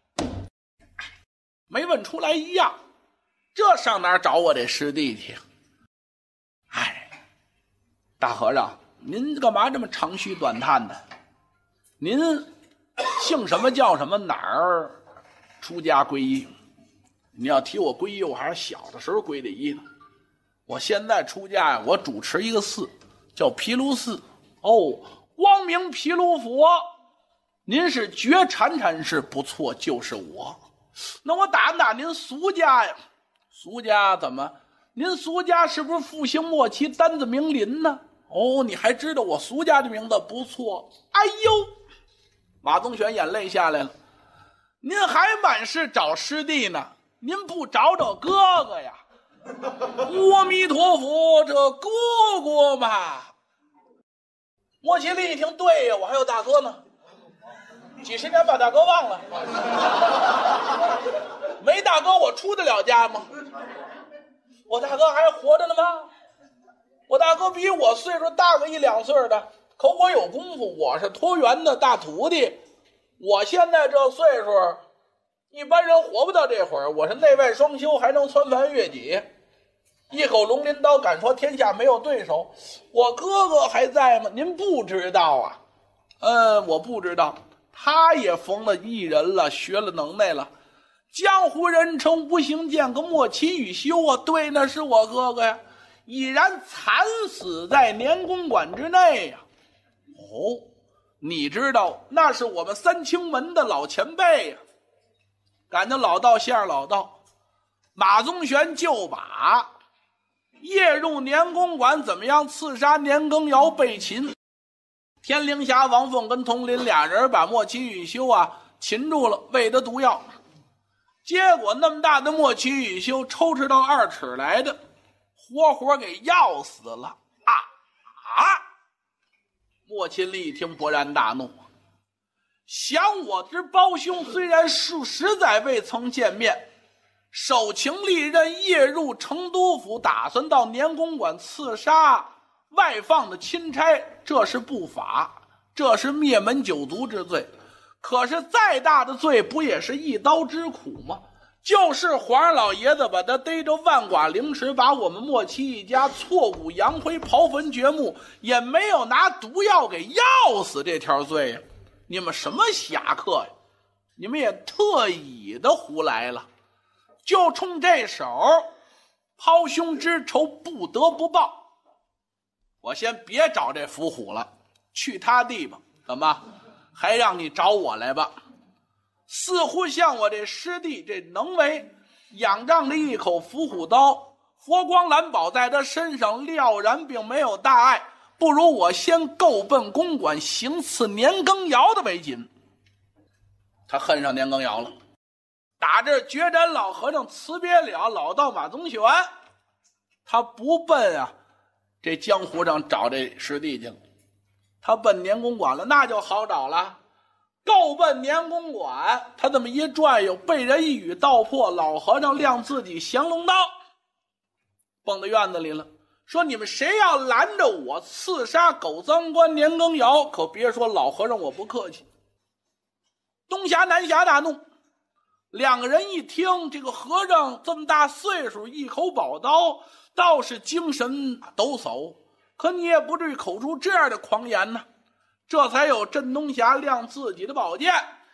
没问出来一样。这上哪儿找我这师弟去？哎，大和尚，您干嘛这么长吁短叹的？您姓什么叫什么，哪儿出家皈依？你要提我皈依，我还是小的时候皈的依呢。我现在出家呀，我主持一个寺，叫毗卢寺。哦，光明毗卢佛，您是觉禅禅师，不错，就是我。那我打打您俗家呀？俗家怎么？您俗家是不是复兴末期单子明林呢？哦，你还知道我俗家的名字，不错。哎呦，马宗玄眼泪下来了。您还满是找师弟呢，您不找找哥哥呀？阿弥陀佛，这哥哥嘛。莫其力一听，对呀，我还有大哥呢，几十年把大哥忘了。没大哥我出得了家吗？我大哥还活着呢吗？我大哥比我岁数大个1、2岁的，可我有功夫，我是托缘的大徒弟。我现在这岁数，一般人活不到这会儿。我是内外双修，还能穿凡越己，一口龙鳞刀，敢说天下没有对手。我哥哥还在吗？您不知道啊？我不知道。他也逢了艺人了，学了能耐了。江湖人称无形剑个莫奇雨修啊，对，那是我哥哥呀，已然惨死在年公馆之内呀。哦，你知道那是我们三清门的老前辈呀。感觉老道像老道，马宗玄就把夜入年公馆怎么样刺杀年羹尧被擒，天灵峡王凤跟佟林俩人把莫奇雨修啊擒住了，喂他毒药。结果那么大的莫奇雨修抽吃到2尺来的，活活给要死了啊！莫钦力一听勃然大怒，想我之胞兄虽然数10载未曾见面，手擎利刃夜入成都府，打算到年公馆刺杀外放的钦差，这是不法，这是灭门九族之罪。可是再大的罪，不也是一刀之苦吗？就是皇上老爷子把他逮着万剐凌迟，把我们莫奇一家挫骨扬灰，刨坟掘墓，也没有拿毒药给药死这条罪呀！你们什么侠客呀？你们也特意的胡来了，就冲这手，抛兄之仇不得不报。我先别找这伏虎了，去他地吧。怎么还让你找我来吧？似乎像我这师弟这能为，仰仗着一口伏虎刀，佛光蓝宝在他身上料然并没有大碍，不如我先够奔公馆行刺年羹尧的为紧。他恨上年羹尧了。打这决斩老和尚辞别了老道马宗玄，他不奔啊这江湖上找这师弟去了，他奔年公馆了，那就好找了。够奔年公馆，他这么一转悠，被人一语道破，老和尚亮自己降龙刀，蹦到院子里了，说你们谁要拦着我刺杀狗赃官年羹尧，可别说老和尚我不客气。东侠南侠大怒，两个人一听这个和尚这么大岁数，一口宝刀，倒是精神抖擞，可你也不至于口出这样的狂言呢。这才有镇东侠亮自己的宝剑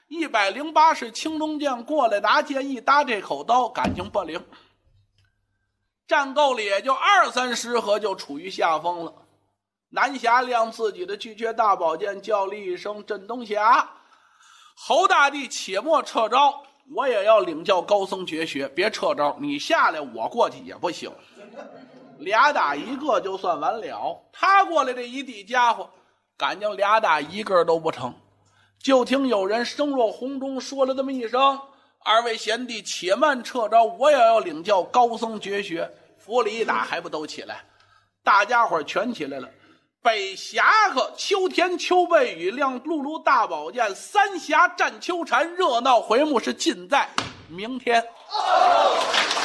，108式青龙剑过来拿剑一搭这口刀，感情不灵。战斗里也就2、3十合就处于下风了。南侠亮自己的巨阙大宝剑，叫了一声镇东侠，侯大帝且莫撤招，我也要领教高僧绝学，别撤招，你下来我过去也不行。俩打一个就算完了，他过来这一地家伙，感情俩打一个都不成。 就听有人声若洪钟说了这么一声：“二位贤弟，且慢撤招，我也要领教高僧绝学。”府里一打，还不都起来？大家伙全起来了。北侠客秋田秋背雨亮辘辘大宝剑，三峡战秋蝉，热闹回目是尽在明天。